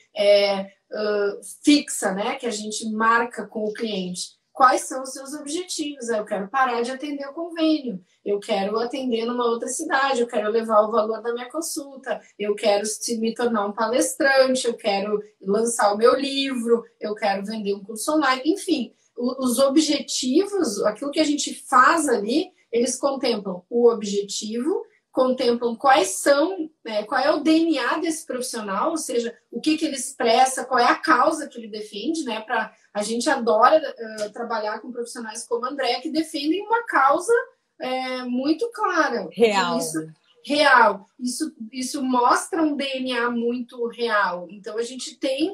S2: fixa, né? Que a gente marca com o cliente? Quais são os seus objetivos? Eu quero parar de atender o convênio, eu quero atender numa outra cidade, eu quero levar o valor da minha consulta, eu quero me tornar um palestrante, eu quero lançar o meu livro, eu quero vender um curso online, enfim. Os objetivos, aquilo que a gente faz ali, eles contemplam o objetivo, contemplam quais são, qual é o DNA desse profissional, ou seja, o que ele expressa, qual é a causa que ele defende, né? A gente adora trabalhar com profissionais como a Andréia, que defendem uma causa muito clara.
S1: Real.
S2: Isso mostra um DNA muito real. Então, a gente tem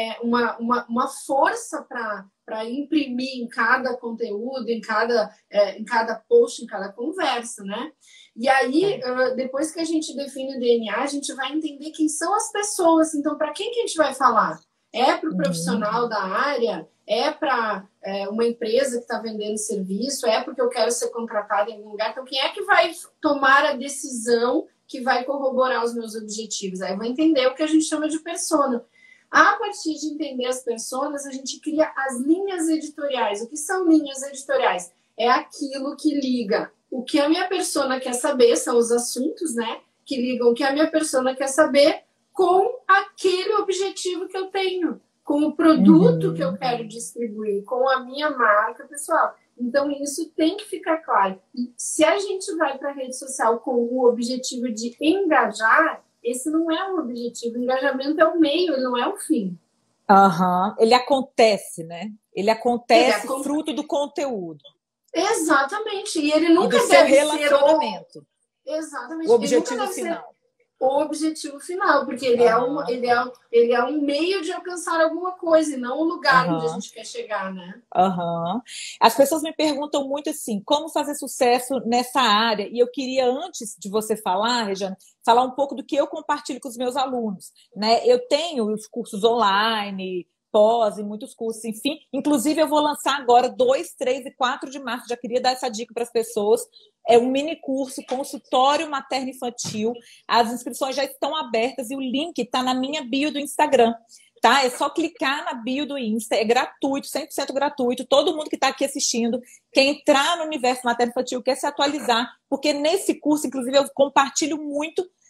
S2: uma força para imprimir em cada conteúdo, em cada post, em cada conversa, né? E aí, depois que a gente define o DNA, a gente vai entender quem são as pessoas. Então, para quem que a gente vai falar? É para o profissional da área? É para uma empresa que está vendendo serviço? É porque eu quero ser contratada em algum lugar? Então, quem é que vai tomar a decisão que vai corroborar os meus objetivos? Aí eu vou entender o que a gente chama de persona. A partir de entender as personas, a gente cria as linhas editoriais. O que são linhas editoriais? É aquilo que liga o que a minha persona quer saber, são os assuntos, né? Que ligam o que a minha persona quer saber com aquele objetivo que eu tenho, com o produto que eu quero distribuir, com a minha marca pessoal. Então, isso tem que ficar claro. E se a gente vai para a rede social com o objetivo de engajar, esse não é o objetivo. O engajamento é o meio, ele não é o fim.
S1: Ele acontece, né? Ele acontece fruto do conteúdo.
S2: Exatamente. E ele nunca
S1: deve
S2: ser Exatamente.
S1: O objetivo final.
S2: O objetivo final, porque ele é um meio de alcançar alguma coisa e não o lugar onde a gente quer chegar, né?
S1: As pessoas me perguntam muito assim, como fazer sucesso nessa área? E eu queria, antes de você falar, Regiane, falar um pouco do que eu compartilho com os meus alunos, né? Eu tenho os cursos online, pós e muitos cursos, enfim. Inclusive, eu vou lançar agora 2, 3 e 4 de março. Já queria dar essa dica para as pessoas. É um mini curso, consultório materno-infantil. As inscrições já estão abertas e o link está na minha bio do Instagram. Tá? É só clicar na bio do Insta. É gratuito, 100% gratuito. Todo mundo que está aqui assistindo quer entrar no universo materno-infantil, quer se atualizar. Porque nesse curso, inclusive, eu compartilho muito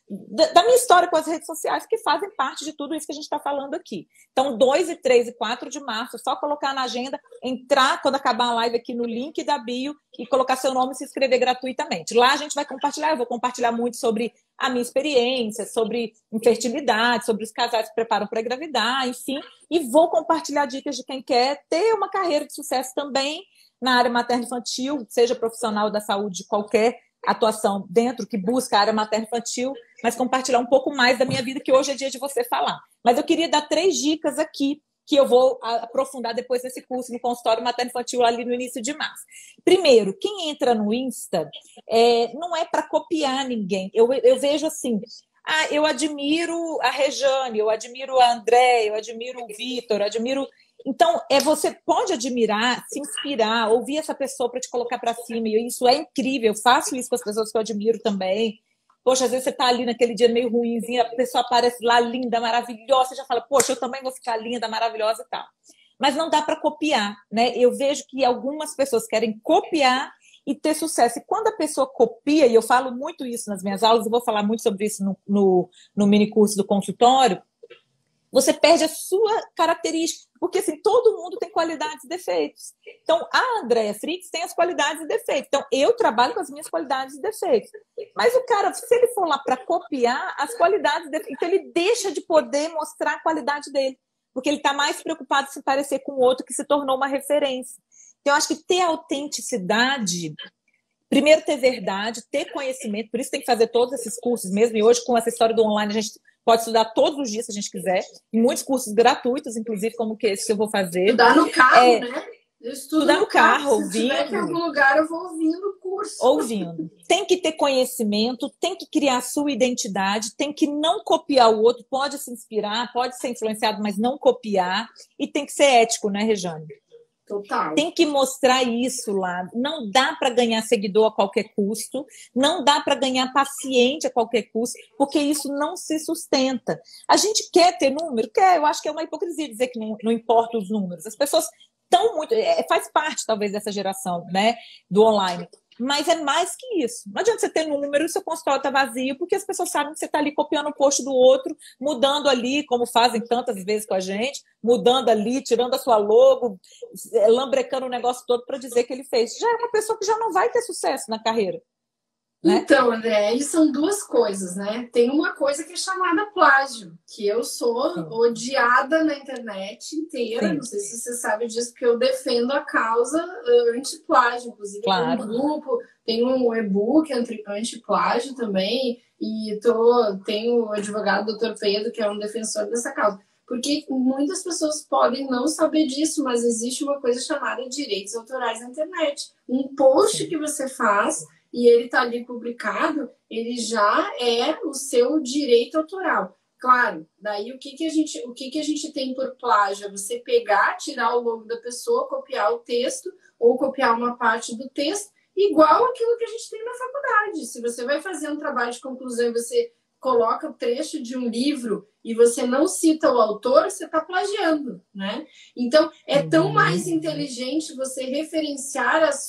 S1: da minha história com as redes sociais, que fazem parte de tudo isso que a gente está falando aqui. Então, 2, 3 e 4 de março, só colocar na agenda, entrar quando acabar a live aqui no link da bio e colocar seu nome e se inscrever gratuitamente. Lá a gente vai compartilhar, eu vou compartilhar muito sobre a minha experiência, sobre infertilidade, sobre os casais que preparam para engravidar, enfim, e vou compartilhar dicas de quem quer ter uma carreira de sucesso também na área materno-infantil, seja profissional da saúde de qualquer atuação dentro, que busca a área materno-infantil, mas compartilhar um pouco mais da minha vida, que hoje é dia de você falar. Mas eu queria dar 3 dicas aqui, que eu vou aprofundar depois nesse curso no consultório materno-infantil ali no início de março. Primeiro, quem entra no Insta não é para copiar ninguém. Eu vejo assim, eu admiro a Rejane, eu admiro a André, eu admiro o Vitor, eu admiro... Então, você pode admirar, se inspirar, ouvir essa pessoa para te colocar para cima. E isso é incrível. Eu faço isso com as pessoas que eu admiro também. Poxa, às vezes você está ali naquele dia meio ruinzinho, a pessoa aparece lá linda, maravilhosa, você já fala, poxa, eu também vou ficar linda, maravilhosa e tal. Mas não dá para copiar, né? Eu vejo que algumas pessoas querem copiar e ter sucesso. E quando a pessoa copia, e eu falo muito isso nas minhas aulas, eu vou falar muito sobre isso no mini curso do consultório, você perde a sua característica, porque assim, todo mundo tem qualidades e defeitos. Então, a Andréa Fritz tem as qualidades e defeitos. Então, eu trabalho com as minhas qualidades e defeitos. Mas o cara, se ele for lá para copiar as qualidades e defeitos, então ele deixa de poder mostrar a qualidade dele, porque ele está mais preocupado em se parecer com o outro que se tornou uma referência. Então, eu acho que ter autenticidade... Primeiro, ter verdade, ter conhecimento, por isso tem que fazer todos esses cursos mesmo, e hoje com essa história do online a gente pode estudar todos os dias se a gente quiser, e muitos cursos gratuitos, inclusive como que esse que eu vou fazer.
S2: Estudar no carro, né? Eu estudo
S1: estudar no carro,
S2: ouvindo. Se tiver em algum lugar, eu vou ouvindo o curso.
S1: Ouvindo. Tem que ter conhecimento, tem que criar a sua identidade, tem que não copiar o outro, pode se inspirar, pode ser influenciado, mas não copiar, e tem que ser ético, né, Rejane?
S2: Total.
S1: Tem que mostrar isso lá. Não dá para ganhar seguidor a qualquer custo, não dá para ganhar paciente a qualquer custo, porque isso não se sustenta. A gente quer ter número? Quer. Eu acho que é uma hipocrisia dizer que não importa os números. As pessoas estão muito... faz parte, talvez, dessa geração, né, do online. Mas é mais que isso. Não adianta você ter número e o seu consultório está vazio, porque as pessoas sabem que você está ali copiando o post do outro, mudando ali, como fazem tantas vezes com a gente, mudando ali, tirando a sua logo, lambrecando o negócio todo para dizer que ele fez. Já é uma pessoa que já não vai ter sucesso na carreira. Né?
S2: Então, André, aí são 2 coisas, né? Tem uma coisa que é chamada plágio, que eu sou odiada na internet inteira. Sim. Não sei se você sabe disso, porque eu defendo a causa anti-plágio. Inclusive,
S1: claro.
S2: Tem um grupo, tem um e-book anti-plágio também, e tenho o advogado Dr. Pedro, que é um defensor dessa causa. Porque muitas pessoas podem não saber disso, mas existe uma coisa chamada direitos autorais na internet. Um post Sim. que você faz... e ele está ali publicado, ele já é o seu direito autoral. Claro, daí o que a gente tem por plágio? É você pegar, tirar o logo da pessoa, copiar o texto ou copiar uma parte do texto, igual aquilo que a gente tem na faculdade. Se você vai fazer um trabalho de conclusão e você coloca o trecho de um livro e você não cita o autor, você está plagiando, né? Então, é tão mais inteligente você referenciar as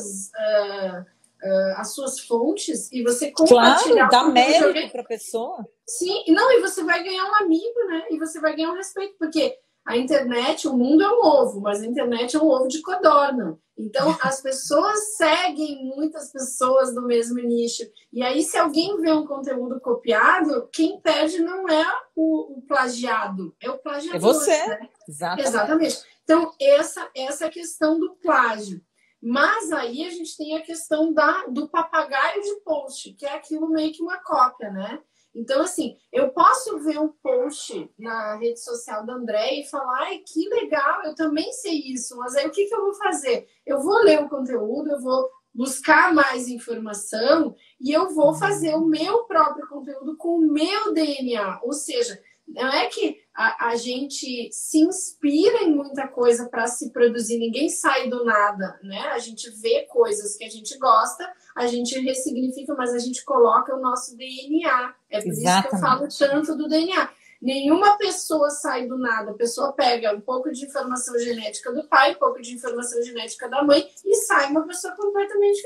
S2: suas fontes e você compartilhar.
S1: Claro, dá mérito para a pessoa.
S2: Sim, não, e você vai ganhar um amigo, né? E você vai ganhar um respeito, porque a internet, o mundo é um ovo, mas a internet é um ovo de codorna. Então, as pessoas seguem muitas pessoas do mesmo nicho. E aí, se alguém vê um conteúdo copiado, quem perde não é o plagiado, é o plagiador.
S1: É você.
S2: Né?
S1: Exatamente.
S2: Então, essa é a questão do plágio. Mas aí a gente tem a questão do papagaio de post, que é aquilo meio que uma cópia, né? Então, assim, eu posso ver um post na rede social da Andréia e falar, ai, que legal, eu também sei isso, mas aí o que eu vou fazer? Eu vou ler o conteúdo, eu vou buscar mais informação e eu vou fazer o meu próprio conteúdo com o meu DNA, ou seja, não é que a gente se inspira em muita coisa para se produzir, ninguém sai do nada, né? A gente vê coisas que a gente gosta, a gente ressignifica, mas a gente coloca o nosso DNA. É por isso que eu falo tanto do DNA. Nenhuma pessoa sai do nada, a pessoa pega um pouco de informação genética do pai, um pouco de informação genética da mãe e sai uma pessoa completamente diferente.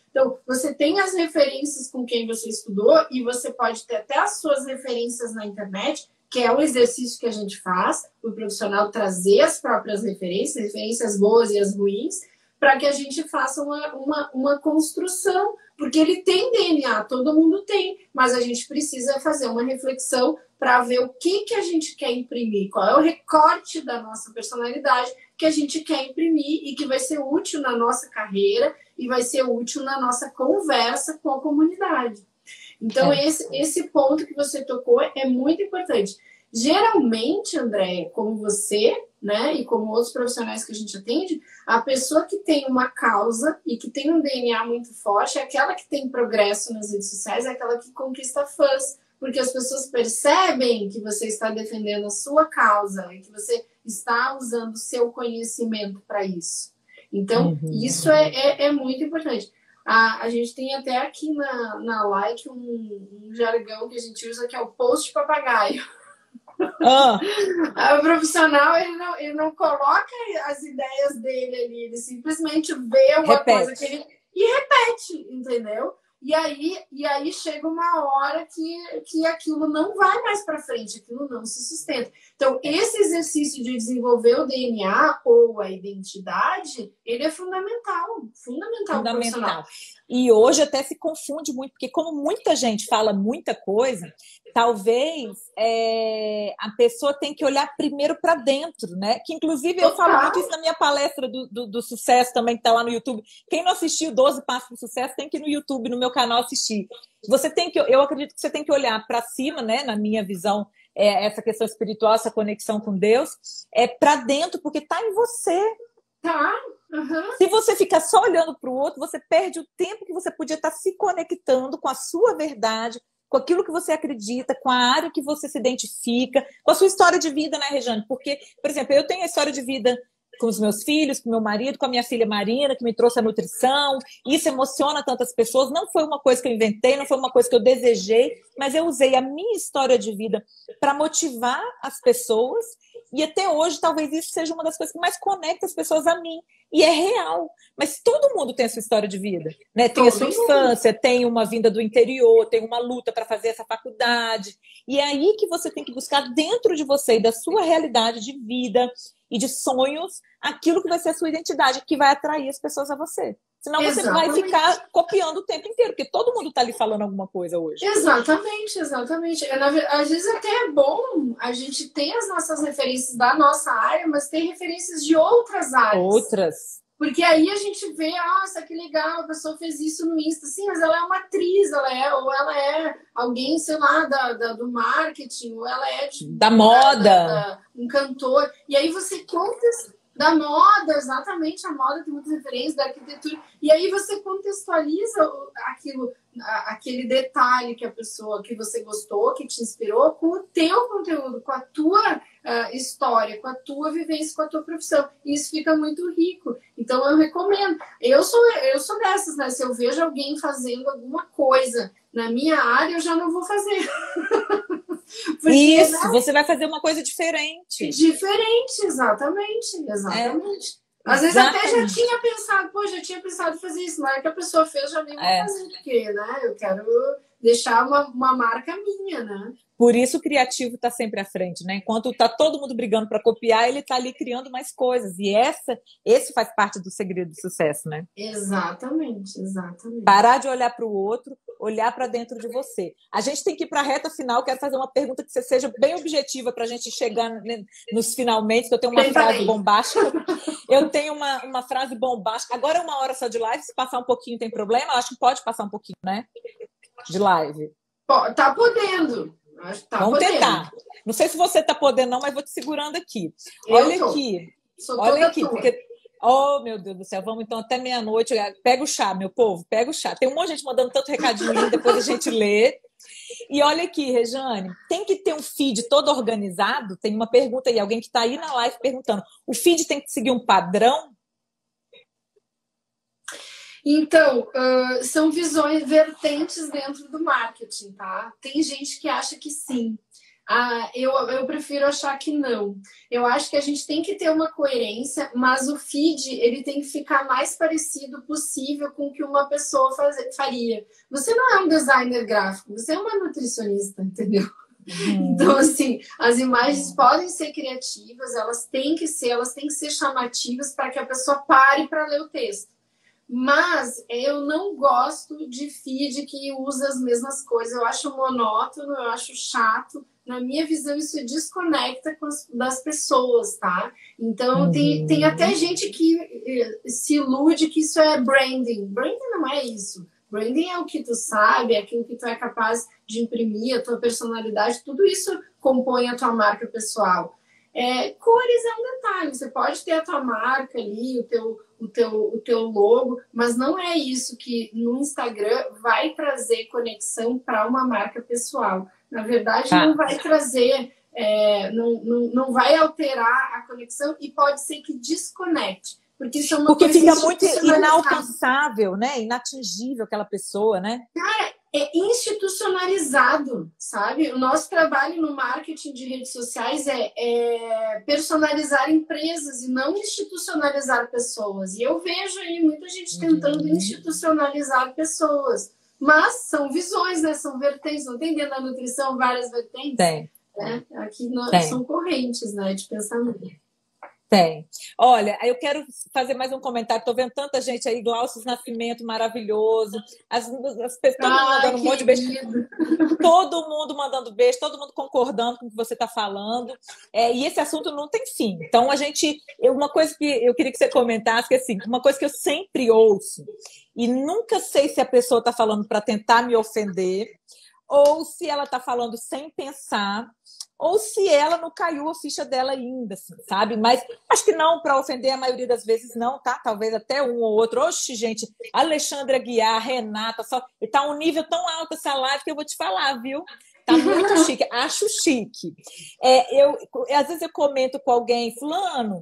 S2: Então, você tem as referências com quem você estudou e você pode ter até as suas referências na internet, que é um exercício que a gente faz, o profissional trazer as próprias referências, referências boas e as ruins, para que a gente faça uma construção, porque ele tem DNA, todo mundo tem, mas a gente precisa fazer uma reflexão para ver o que a gente quer imprimir, qual é o recorte da nossa personalidade que a gente quer imprimir e que vai ser útil na nossa carreira e vai ser útil na nossa conversa com a comunidade. Então, esse ponto que você tocou é muito importante. Geralmente, Andréia, como você, né, e como outros profissionais que a gente atende, a pessoa que tem uma causa e que tem um DNA muito forte é aquela que tem progresso nas redes sociais, é aquela que conquista fãs, porque as pessoas percebem que você está defendendo a sua causa e que você está usando o seu conhecimento para isso. Então, isso é muito importante. A gente tem até aqui na Like um jargão que a gente usa que é o post papagaio. O profissional ele não coloca as ideias dele ali, ele simplesmente vê uma coisa que ele e repete, entendeu? E aí chega uma hora que aquilo não vai mais para frente, aquilo não se sustenta. Então, esse exercício de desenvolver o DNA ou a identidade, ele é fundamental para o profissional.
S1: E hoje até se confunde muito, porque como muita gente fala muita coisa, talvez a pessoa tem que olhar primeiro para dentro, né? Que inclusive eu falo muito isso na minha palestra do sucesso também, que está lá no YouTube. Quem não assistiu 12 Passos do Sucesso tem que ir no YouTube, no meu canal, assistir. Eu acredito que você tem que olhar para cima, né? Na minha visão, essa questão espiritual, essa conexão com Deus, para dentro, porque está em você.
S2: Tá. Uhum.
S1: Se você ficar só olhando para o outro, você perde o tempo que você podia estar se conectando com a sua verdade, com aquilo que você acredita, com a área que você se identifica, com a sua história de vida, né, Rejane? Porque, por exemplo, eu tenho a história de vida com os meus filhos, com meu marido, com a minha filha Marina, que me trouxe a nutrição. Isso emociona tantas pessoas. Não foi uma coisa que eu inventei, não foi uma coisa que eu desejei, mas eu usei a minha história de vida para motivar as pessoas. E até hoje, talvez isso seja uma das coisas que mais conecta as pessoas a mim. E é real. Mas todo mundo tem a sua história de vida, né? Tem a sua infância, tem uma vinda do interior, tem uma luta para fazer essa faculdade. E é aí que você tem que buscar dentro de você e da sua realidade de vida e de sonhos aquilo que vai ser a sua identidade, que vai atrair as pessoas a você. Senão você vai ficar copiando o tempo inteiro, porque todo mundo está ali falando alguma coisa hoje.
S2: Exatamente. Às vezes até é bom a gente ter as nossas referências da nossa área, mas ter referências de outras áreas. Porque aí a gente vê, nossa, que legal, a pessoa fez isso no Insta. Sim, mas ela é uma atriz, ou ela é alguém, sei lá, do marketing, ou ela é
S1: da moda,
S2: um cantor. E aí você conta da moda, exatamente, a moda tem muitas referências da arquitetura. E aí você contextualiza aquele detalhe que a pessoa que você gostou, que te inspirou, com o teu conteúdo, com a tua história, com a tua vivência, com a tua profissão. E isso fica muito rico. Então eu recomendo. Eu sou dessas, né? Se eu vejo alguém fazendo alguma coisa na minha área, eu já não vou fazer.
S1: Porque, isso, né? Você vai fazer uma coisa diferente.
S2: Diferente, exatamente. Às vezes até já tinha pensado em fazer isso. Na hora que a pessoa fez, já nem vou fazer, porque, né? Eu quero deixar uma marca minha, né?
S1: Por isso o criativo está sempre à frente, né? Enquanto está todo mundo brigando para copiar, ele está ali criando mais coisas. E esse faz parte do segredo do sucesso, né?
S2: Exatamente.
S1: Parar de olhar para o outro, olhar para dentro de você. A gente tem que ir para a reta final. Quero fazer uma pergunta que você seja bem objetiva para a gente chegar nos finalmente, que eu tenho uma frase bombástica. Eu tenho uma frase bombástica. Agora é 1 hora só de live. Se passar um pouquinho, tem problema? Acho que pode passar um pouquinho, né? De live.
S2: Tá podendo.
S1: Vamos tentar. Não sei se você está podendo, não, mas vou te segurando aqui. Olha aqui, porque. Oh, meu Deus do céu, vamos então até meia-noite. Pega o chá, meu povo, pega o chá. Tem um monte de gente mandando tanto recadinho lindo, depois a gente lê. E olha aqui, Rejane, tem que ter um feed todo organizado? Tem uma pergunta aí, alguém que está aí na live perguntando. O feed tem que seguir um padrão?
S2: Então, são visões vertentes dentro do marketing, tá? Tem gente que acha que sim. Eu prefiro achar que não. Eu acho que a gente tem que ter uma coerência, mas o feed ele tem que ficar mais parecido possível com o que uma pessoa faria. Você não é um designer gráfico, você é uma nutricionista, entendeu? Então, assim, as imagens podem ser criativas, elas têm que ser chamativas para que a pessoa pare para ler o texto. Mas eu não gosto de feed que usa as mesmas coisas. Eu acho monótono, eu acho chato. Na minha visão, isso desconecta das pessoas, tá? Então, tem até gente que se ilude que isso é branding. Branding não é isso. Branding é o que tu sabe, é aquilo que tu é capaz de imprimir, a tua personalidade, tudo isso compõe a tua marca pessoal. Cores é um detalhe, você pode ter a tua marca ali, o teu logo, mas não é isso que no Instagram vai trazer conexão para uma marca pessoal. Na verdade, não vai trazer, não vai alterar a conexão e pode ser que desconecte. Porque isso é uma coisa
S1: fica muito inalcançável, né? Inatingível aquela pessoa, né?
S2: Cara, é institucionalizado, sabe? O nosso trabalho no marketing de redes sociais é personalizar empresas e não institucionalizar pessoas. E eu vejo aí muita gente tentando institucionalizar pessoas. Mas são visões, né? São vertentes. Não tem dentro da nutrição várias vertentes?
S1: Tem.
S2: Né? Aqui são correntes, né, de pensamento.
S1: Tem. Olha, eu quero fazer mais um comentário. Estou vendo tanta gente aí, Glaucio Nascimento, maravilhoso. As pessoas, todo mundo mandando um monte de beijo. Todo mundo mandando beijo, todo mundo concordando com o que você está falando. E esse assunto não tem fim. Então, uma coisa que eu queria que você comentasse, que assim, uma coisa que eu sempre ouço, e nunca sei se a pessoa está falando para tentar me ofender, ou se ela está falando sem pensar, ou se ela não caiu a ficha dela ainda, assim, sabe? Mas acho que não, para ofender a maioria das vezes não, tá? Talvez até um ou outro. Oxe, gente, Alexandra Guiar, Renata, tá um nível tão alto essa live que eu vou te falar, viu? Tá muito chique, acho chique. Às vezes eu comento com alguém, fulano,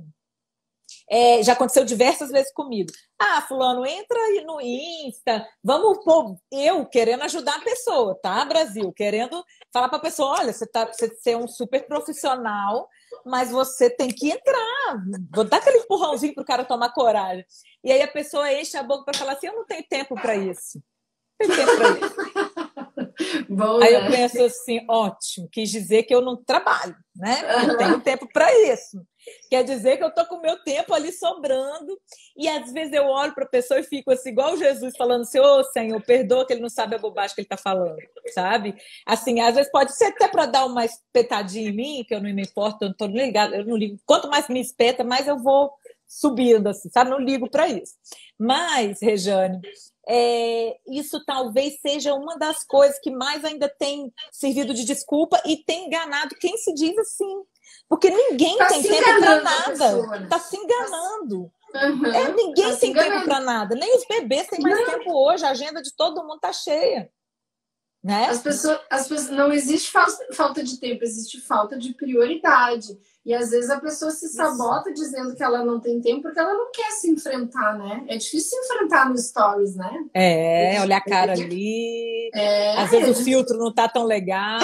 S1: já aconteceu diversas vezes comigo. Fulano, entra aí no Insta, vamos pôr, eu querendo ajudar a pessoa, tá, Brasil? Querendo falar para a pessoa, olha, você é um super profissional, mas você tem que entrar, vou dar aquele empurrãozinho para o cara tomar coragem. E aí a pessoa enche a boca para falar assim, eu não tenho tempo para isso. Não tenho tempo para isso.
S2: Bom,
S1: aí eu penso assim, ótimo, quis dizer que eu não trabalho, né? Eu tenho tempo para isso. Quer dizer que eu estou com o meu tempo ali sobrando e às vezes eu olho para a pessoa e fico assim, igual Jesus falando assim, ô Senhor, perdoa que ele não sabe a bobagem que ele está falando, sabe? Assim, às vezes pode ser até para dar uma espetadinha em mim, que eu não me importo, eu não estou ligada, eu não ligo. Quanto mais me espeta, mais eu vou subindo, assim, sabe? Não ligo para isso. Mas, Rejane, isso talvez seja uma das coisas que mais ainda tem servido de desculpa e tem enganado quem se diz assim. Porque ninguém tem tempo para nada. Está se enganando. Ninguém tem tempo para nada. Nem os bebês têm mais tempo hoje. A agenda de todo mundo está cheia. Né?
S2: As pessoas não existe falta de tempo, existe falta de prioridade. E às vezes a pessoa se sabota dizendo que ela não tem tempo porque ela não quer se enfrentar, né? É difícil se enfrentar no stories, né?
S1: Olha a cara ali. Às vezes o filtro não tá tão legal.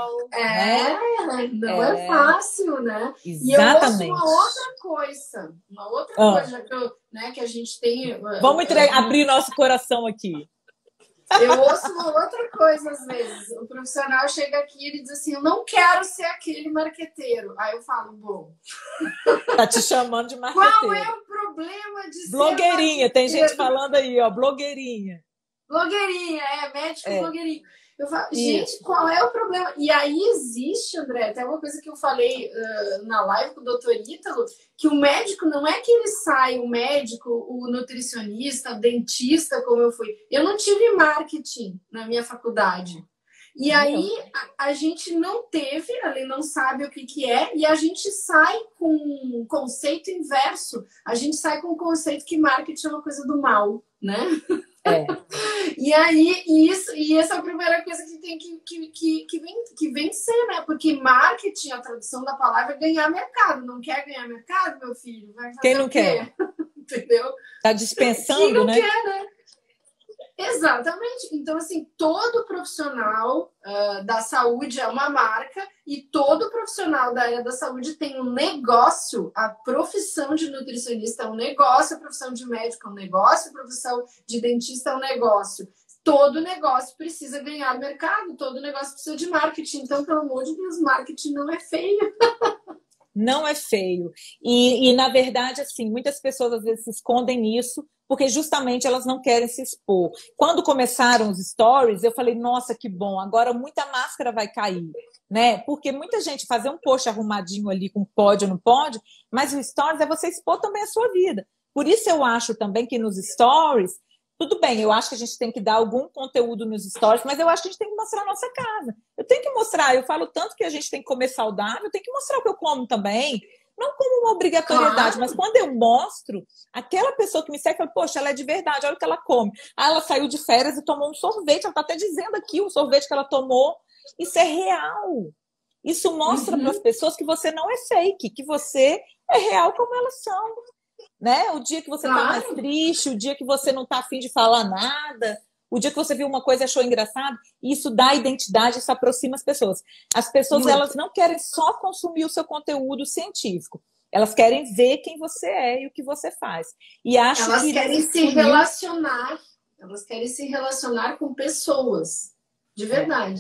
S2: Não é fácil, né?
S1: Exatamente.
S2: E eu ouço uma outra coisa que a gente tem.
S1: Vamos abrir nosso coração aqui.
S2: Eu ouço uma outra coisa às vezes. O profissional chega aqui e ele diz assim, eu não quero ser aquele marqueteiro. Aí eu falo, bom...
S1: Tá te chamando de marqueteiro.
S2: Qual é o problema de
S1: blogueirinha, tem gente falando aí, ó, blogueirinha.
S2: Blogueirinha, médico blogueirinha. Eu falo, gente, qual é o problema? E aí existe, André, até uma coisa que eu falei na live com o doutor Ítalo, que o médico não é que ele sai, o médico, o nutricionista, o dentista, como eu fui. Eu não tive marketing na minha faculdade. E aí a gente não teve, ele não sabe o que é, e a gente sai com um conceito inverso. A gente sai com o conceito que marketing é uma coisa do mal, né? E aí, essa é a primeira coisa que tem que vencer, né? Porque marketing, a tradução da palavra é ganhar mercado. Não quer ganhar mercado, meu filho? Vai fazer
S1: quem não quer?
S2: Entendeu?
S1: Tá dispensando,
S2: quem não
S1: né?
S2: Quer, né? Exatamente. Então, assim, todo profissional da saúde é uma marca e todo profissional da área da saúde tem um negócio. A profissão de nutricionista é um negócio, a profissão de médico é um negócio, a profissão de dentista é um negócio. Todo negócio precisa ganhar mercado, todo negócio precisa de marketing. Então, pelo amor de Deus, marketing não é feio.
S1: Não é feio. E, na verdade, assim, muitas pessoas às vezes se escondem nisso porque justamente elas não querem se expor. Quando começaram os stories, eu falei, nossa, que bom, agora muita máscara vai cair, né? Porque muita gente fazer um post arrumadinho ali com pode ou não pode, mas o stories é você expor também a sua vida. Por isso eu acho também que nos stories, tudo bem, eu acho que a gente tem que dar algum conteúdo nos stories, mas eu acho que a gente tem que mostrar a nossa casa. Eu tenho que mostrar, eu falo tanto que a gente tem que comer saudável, eu tenho que mostrar o que eu como também. Não como uma obrigatoriedade, mas quando eu mostro, aquela pessoa que me segue fala, poxa, ela é de verdade, olha o que ela come. Ah, ela saiu de férias e tomou um sorvete, ela está até dizendo aqui o sorvete que ela tomou. Isso é real. Isso mostra para as pessoas que você não é fake, que você é real como elas são. Né? O dia que você está mais triste, o dia que você não está afim de falar nada, o dia que você viu uma coisa e achou engraçado, isso dá identidade, isso aproxima as pessoas. As pessoas, elas não querem só consumir o seu conteúdo científico. Elas querem ver quem você é e o que você faz. E acho
S2: elas
S1: que
S2: querem se relacionar, elas querem se relacionar com pessoas, de verdade.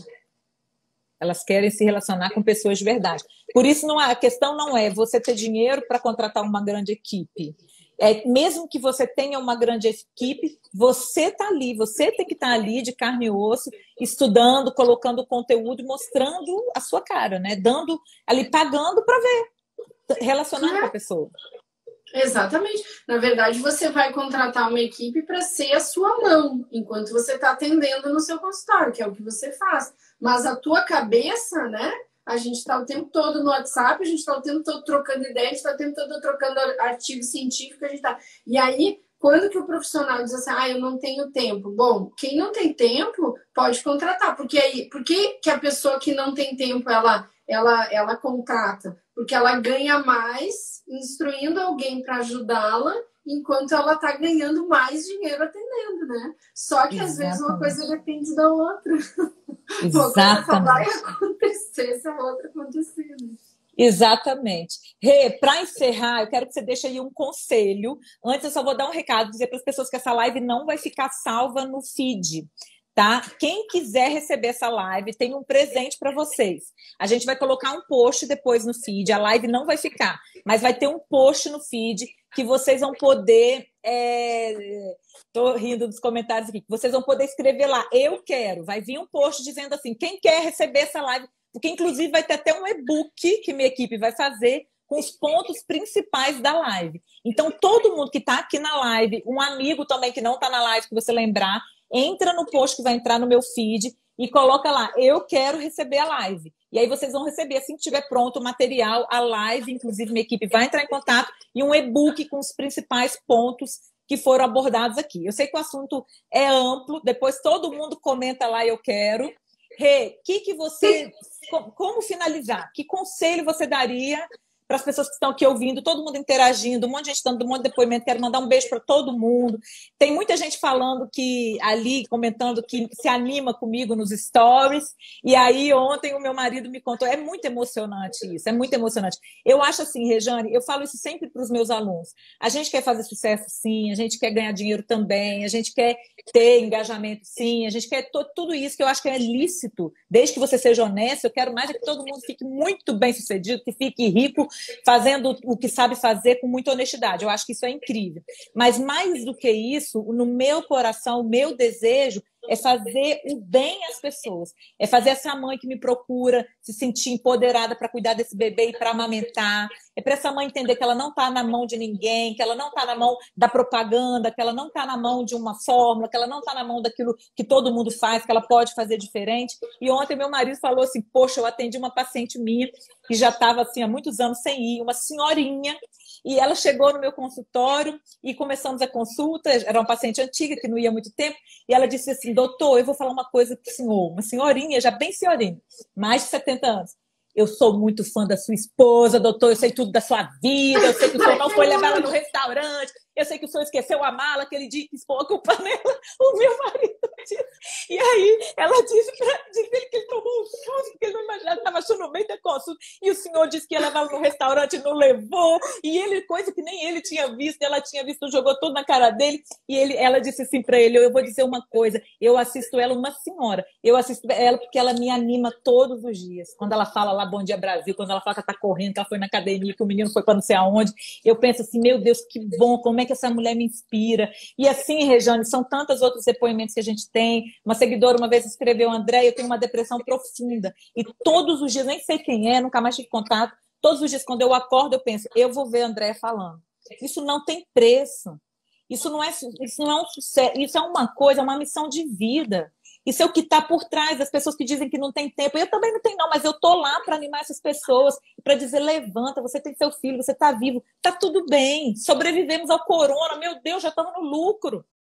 S1: Elas querem se relacionar com pessoas de verdade. Por isso, a questão não é você ter dinheiro para contratar uma grande equipe. Mesmo que você tenha uma grande equipe, você está ali, você tem que estar ali de carne e osso, estudando, colocando conteúdo e mostrando a sua cara, né? Dando ali, pagando para ver, relacionando com a pessoa.
S2: Exatamente. Na verdade, você vai contratar uma equipe para ser a sua mão, enquanto você está atendendo no seu consultório, que é o que você faz. Mas a tua cabeça, né? A gente está o tempo todo no WhatsApp, a gente está o tempo todo trocando ideias, a gente está o tempo todo trocando artigo científico, a gente tá. E aí, quando que o profissional diz assim, eu não tenho tempo? Bom, quem não tem tempo pode contratar, porque aí, por que a pessoa que não tem tempo ela contrata? Porque ela ganha mais instruindo alguém para ajudá-la, enquanto ela está ganhando mais dinheiro atendendo, né? Só que às vezes uma coisa depende da outra. Uma coisa só vai acontecer se a outra acontecer. Né?
S1: Exatamente. Rê, para encerrar, eu quero que você deixe aí um conselho. Antes, eu só vou dar um recado, dizer para as pessoas que essa live não vai ficar salva no feed. Tá? Quem quiser receber essa live, tem um presente para vocês. A gente vai colocar um post depois no feed. A live não vai ficar, mas vai ter um post no feed que vocês vão poder... Tô rindo dos comentários aqui. Vocês vão poder escrever lá, eu quero. Vai vir um post dizendo assim, quem quer receber essa live? Porque, inclusive, vai ter até um e-book que minha equipe vai fazer com os pontos principais da live. Então, todo mundo que está aqui na live, um amigo também que não está na live, que você lembrar, entra no post que vai entrar no meu feed e coloca lá, eu quero receber a live. E aí vocês vão receber, assim que estiver pronto o material, a live, inclusive minha equipe vai entrar em contato, e um e-book com os principais pontos que foram abordados aqui. Eu sei que o assunto é amplo, depois todo mundo comenta lá, eu quero. Rê, como finalizar? Que conselho você daria para as pessoas que estão aqui ouvindo, todo mundo interagindo, um monte de gente dando um monte de depoimento, quero mandar um beijo para todo mundo. Tem muita gente falando que ali, comentando que se anima comigo nos stories, e aí ontem o meu marido me contou, é muito emocionante isso, é muito emocionante. Eu acho assim, Rejane, eu falo isso sempre para os meus alunos, a gente quer fazer sucesso sim, a gente quer ganhar dinheiro também, a gente quer ter engajamento sim, a gente quer tudo isso que eu acho que é lícito, desde que você seja honesto, eu quero mais é que todo mundo fique muito bem sucedido, que fique rico, fazendo o que sabe fazer com muita honestidade. Eu acho que isso é incrível. Mas mais do que isso, no meu coração, o meu desejo é fazer o bem às pessoas. É fazer essa mãe que me procura se sentir empoderada para cuidar desse bebê e para amamentar. É para essa mãe entender que ela não está na mão de ninguém, que ela não está na mão da propaganda, que ela não está na mão de uma fórmula, que ela não está na mão daquilo que todo mundo faz, que ela pode fazer diferente. E ontem meu marido falou assim, poxa, eu atendi uma paciente minha que já estava assim, há muitos anos sem ir, uma senhorinha, e ela chegou no meu consultório e começamos a consulta, era uma paciente antiga que não ia há muito tempo, e ela disse assim, doutor, eu vou falar uma coisa para o senhor, uma senhorinha, já bem senhorinha, mais de 70 anos. eu sou muito fã da sua esposa, doutor, eu sei tudo da sua vida, eu sei que o senhor não foi levar ela no restaurante, eu sei que o senhor esqueceu a mala aquele dia que expôs a culpa nela, o meu marido disse. E aí ela disse ele que ele tomou um susto, que ele não imaginava, estava achando no meio da consulta, e o senhor disse que ia levar ela no restaurante e não levou, e ele, coisa que nem ele tinha visto, ela tinha visto, jogou tudo na cara dele, e ela disse assim para ele, eu vou dizer uma coisa, eu assisto ela, uma senhora, eu assisto ela porque ela me anima todos os dias, quando ela fala lá Bom Dia Brasil, quando ela fala que ela está correndo, que ela foi na academia, que o menino foi para não sei aonde, eu penso assim, meu Deus, que bom, como é que essa mulher me inspira. E assim, Rejane, são tantos outros depoimentos que a gente tem. Uma seguidora uma vez escreveu, André, eu tenho uma depressão profunda. E todos os dias, nem sei quem é, nunca mais tive contato, todos os dias, quando eu acordo, eu penso, eu vou ver a André falando. Isso não tem preço. Isso não é um sucesso. Isso é uma coisa, é uma missão de vida. Isso é o que está por trás das pessoas que dizem que não tem tempo. Eu também não tenho, não, mas eu estou lá para animar essas pessoas, para dizer, levanta, você tem seu filho, você está vivo, está tudo bem. Sobrevivemos ao corona, meu Deus, já estamos no lucro.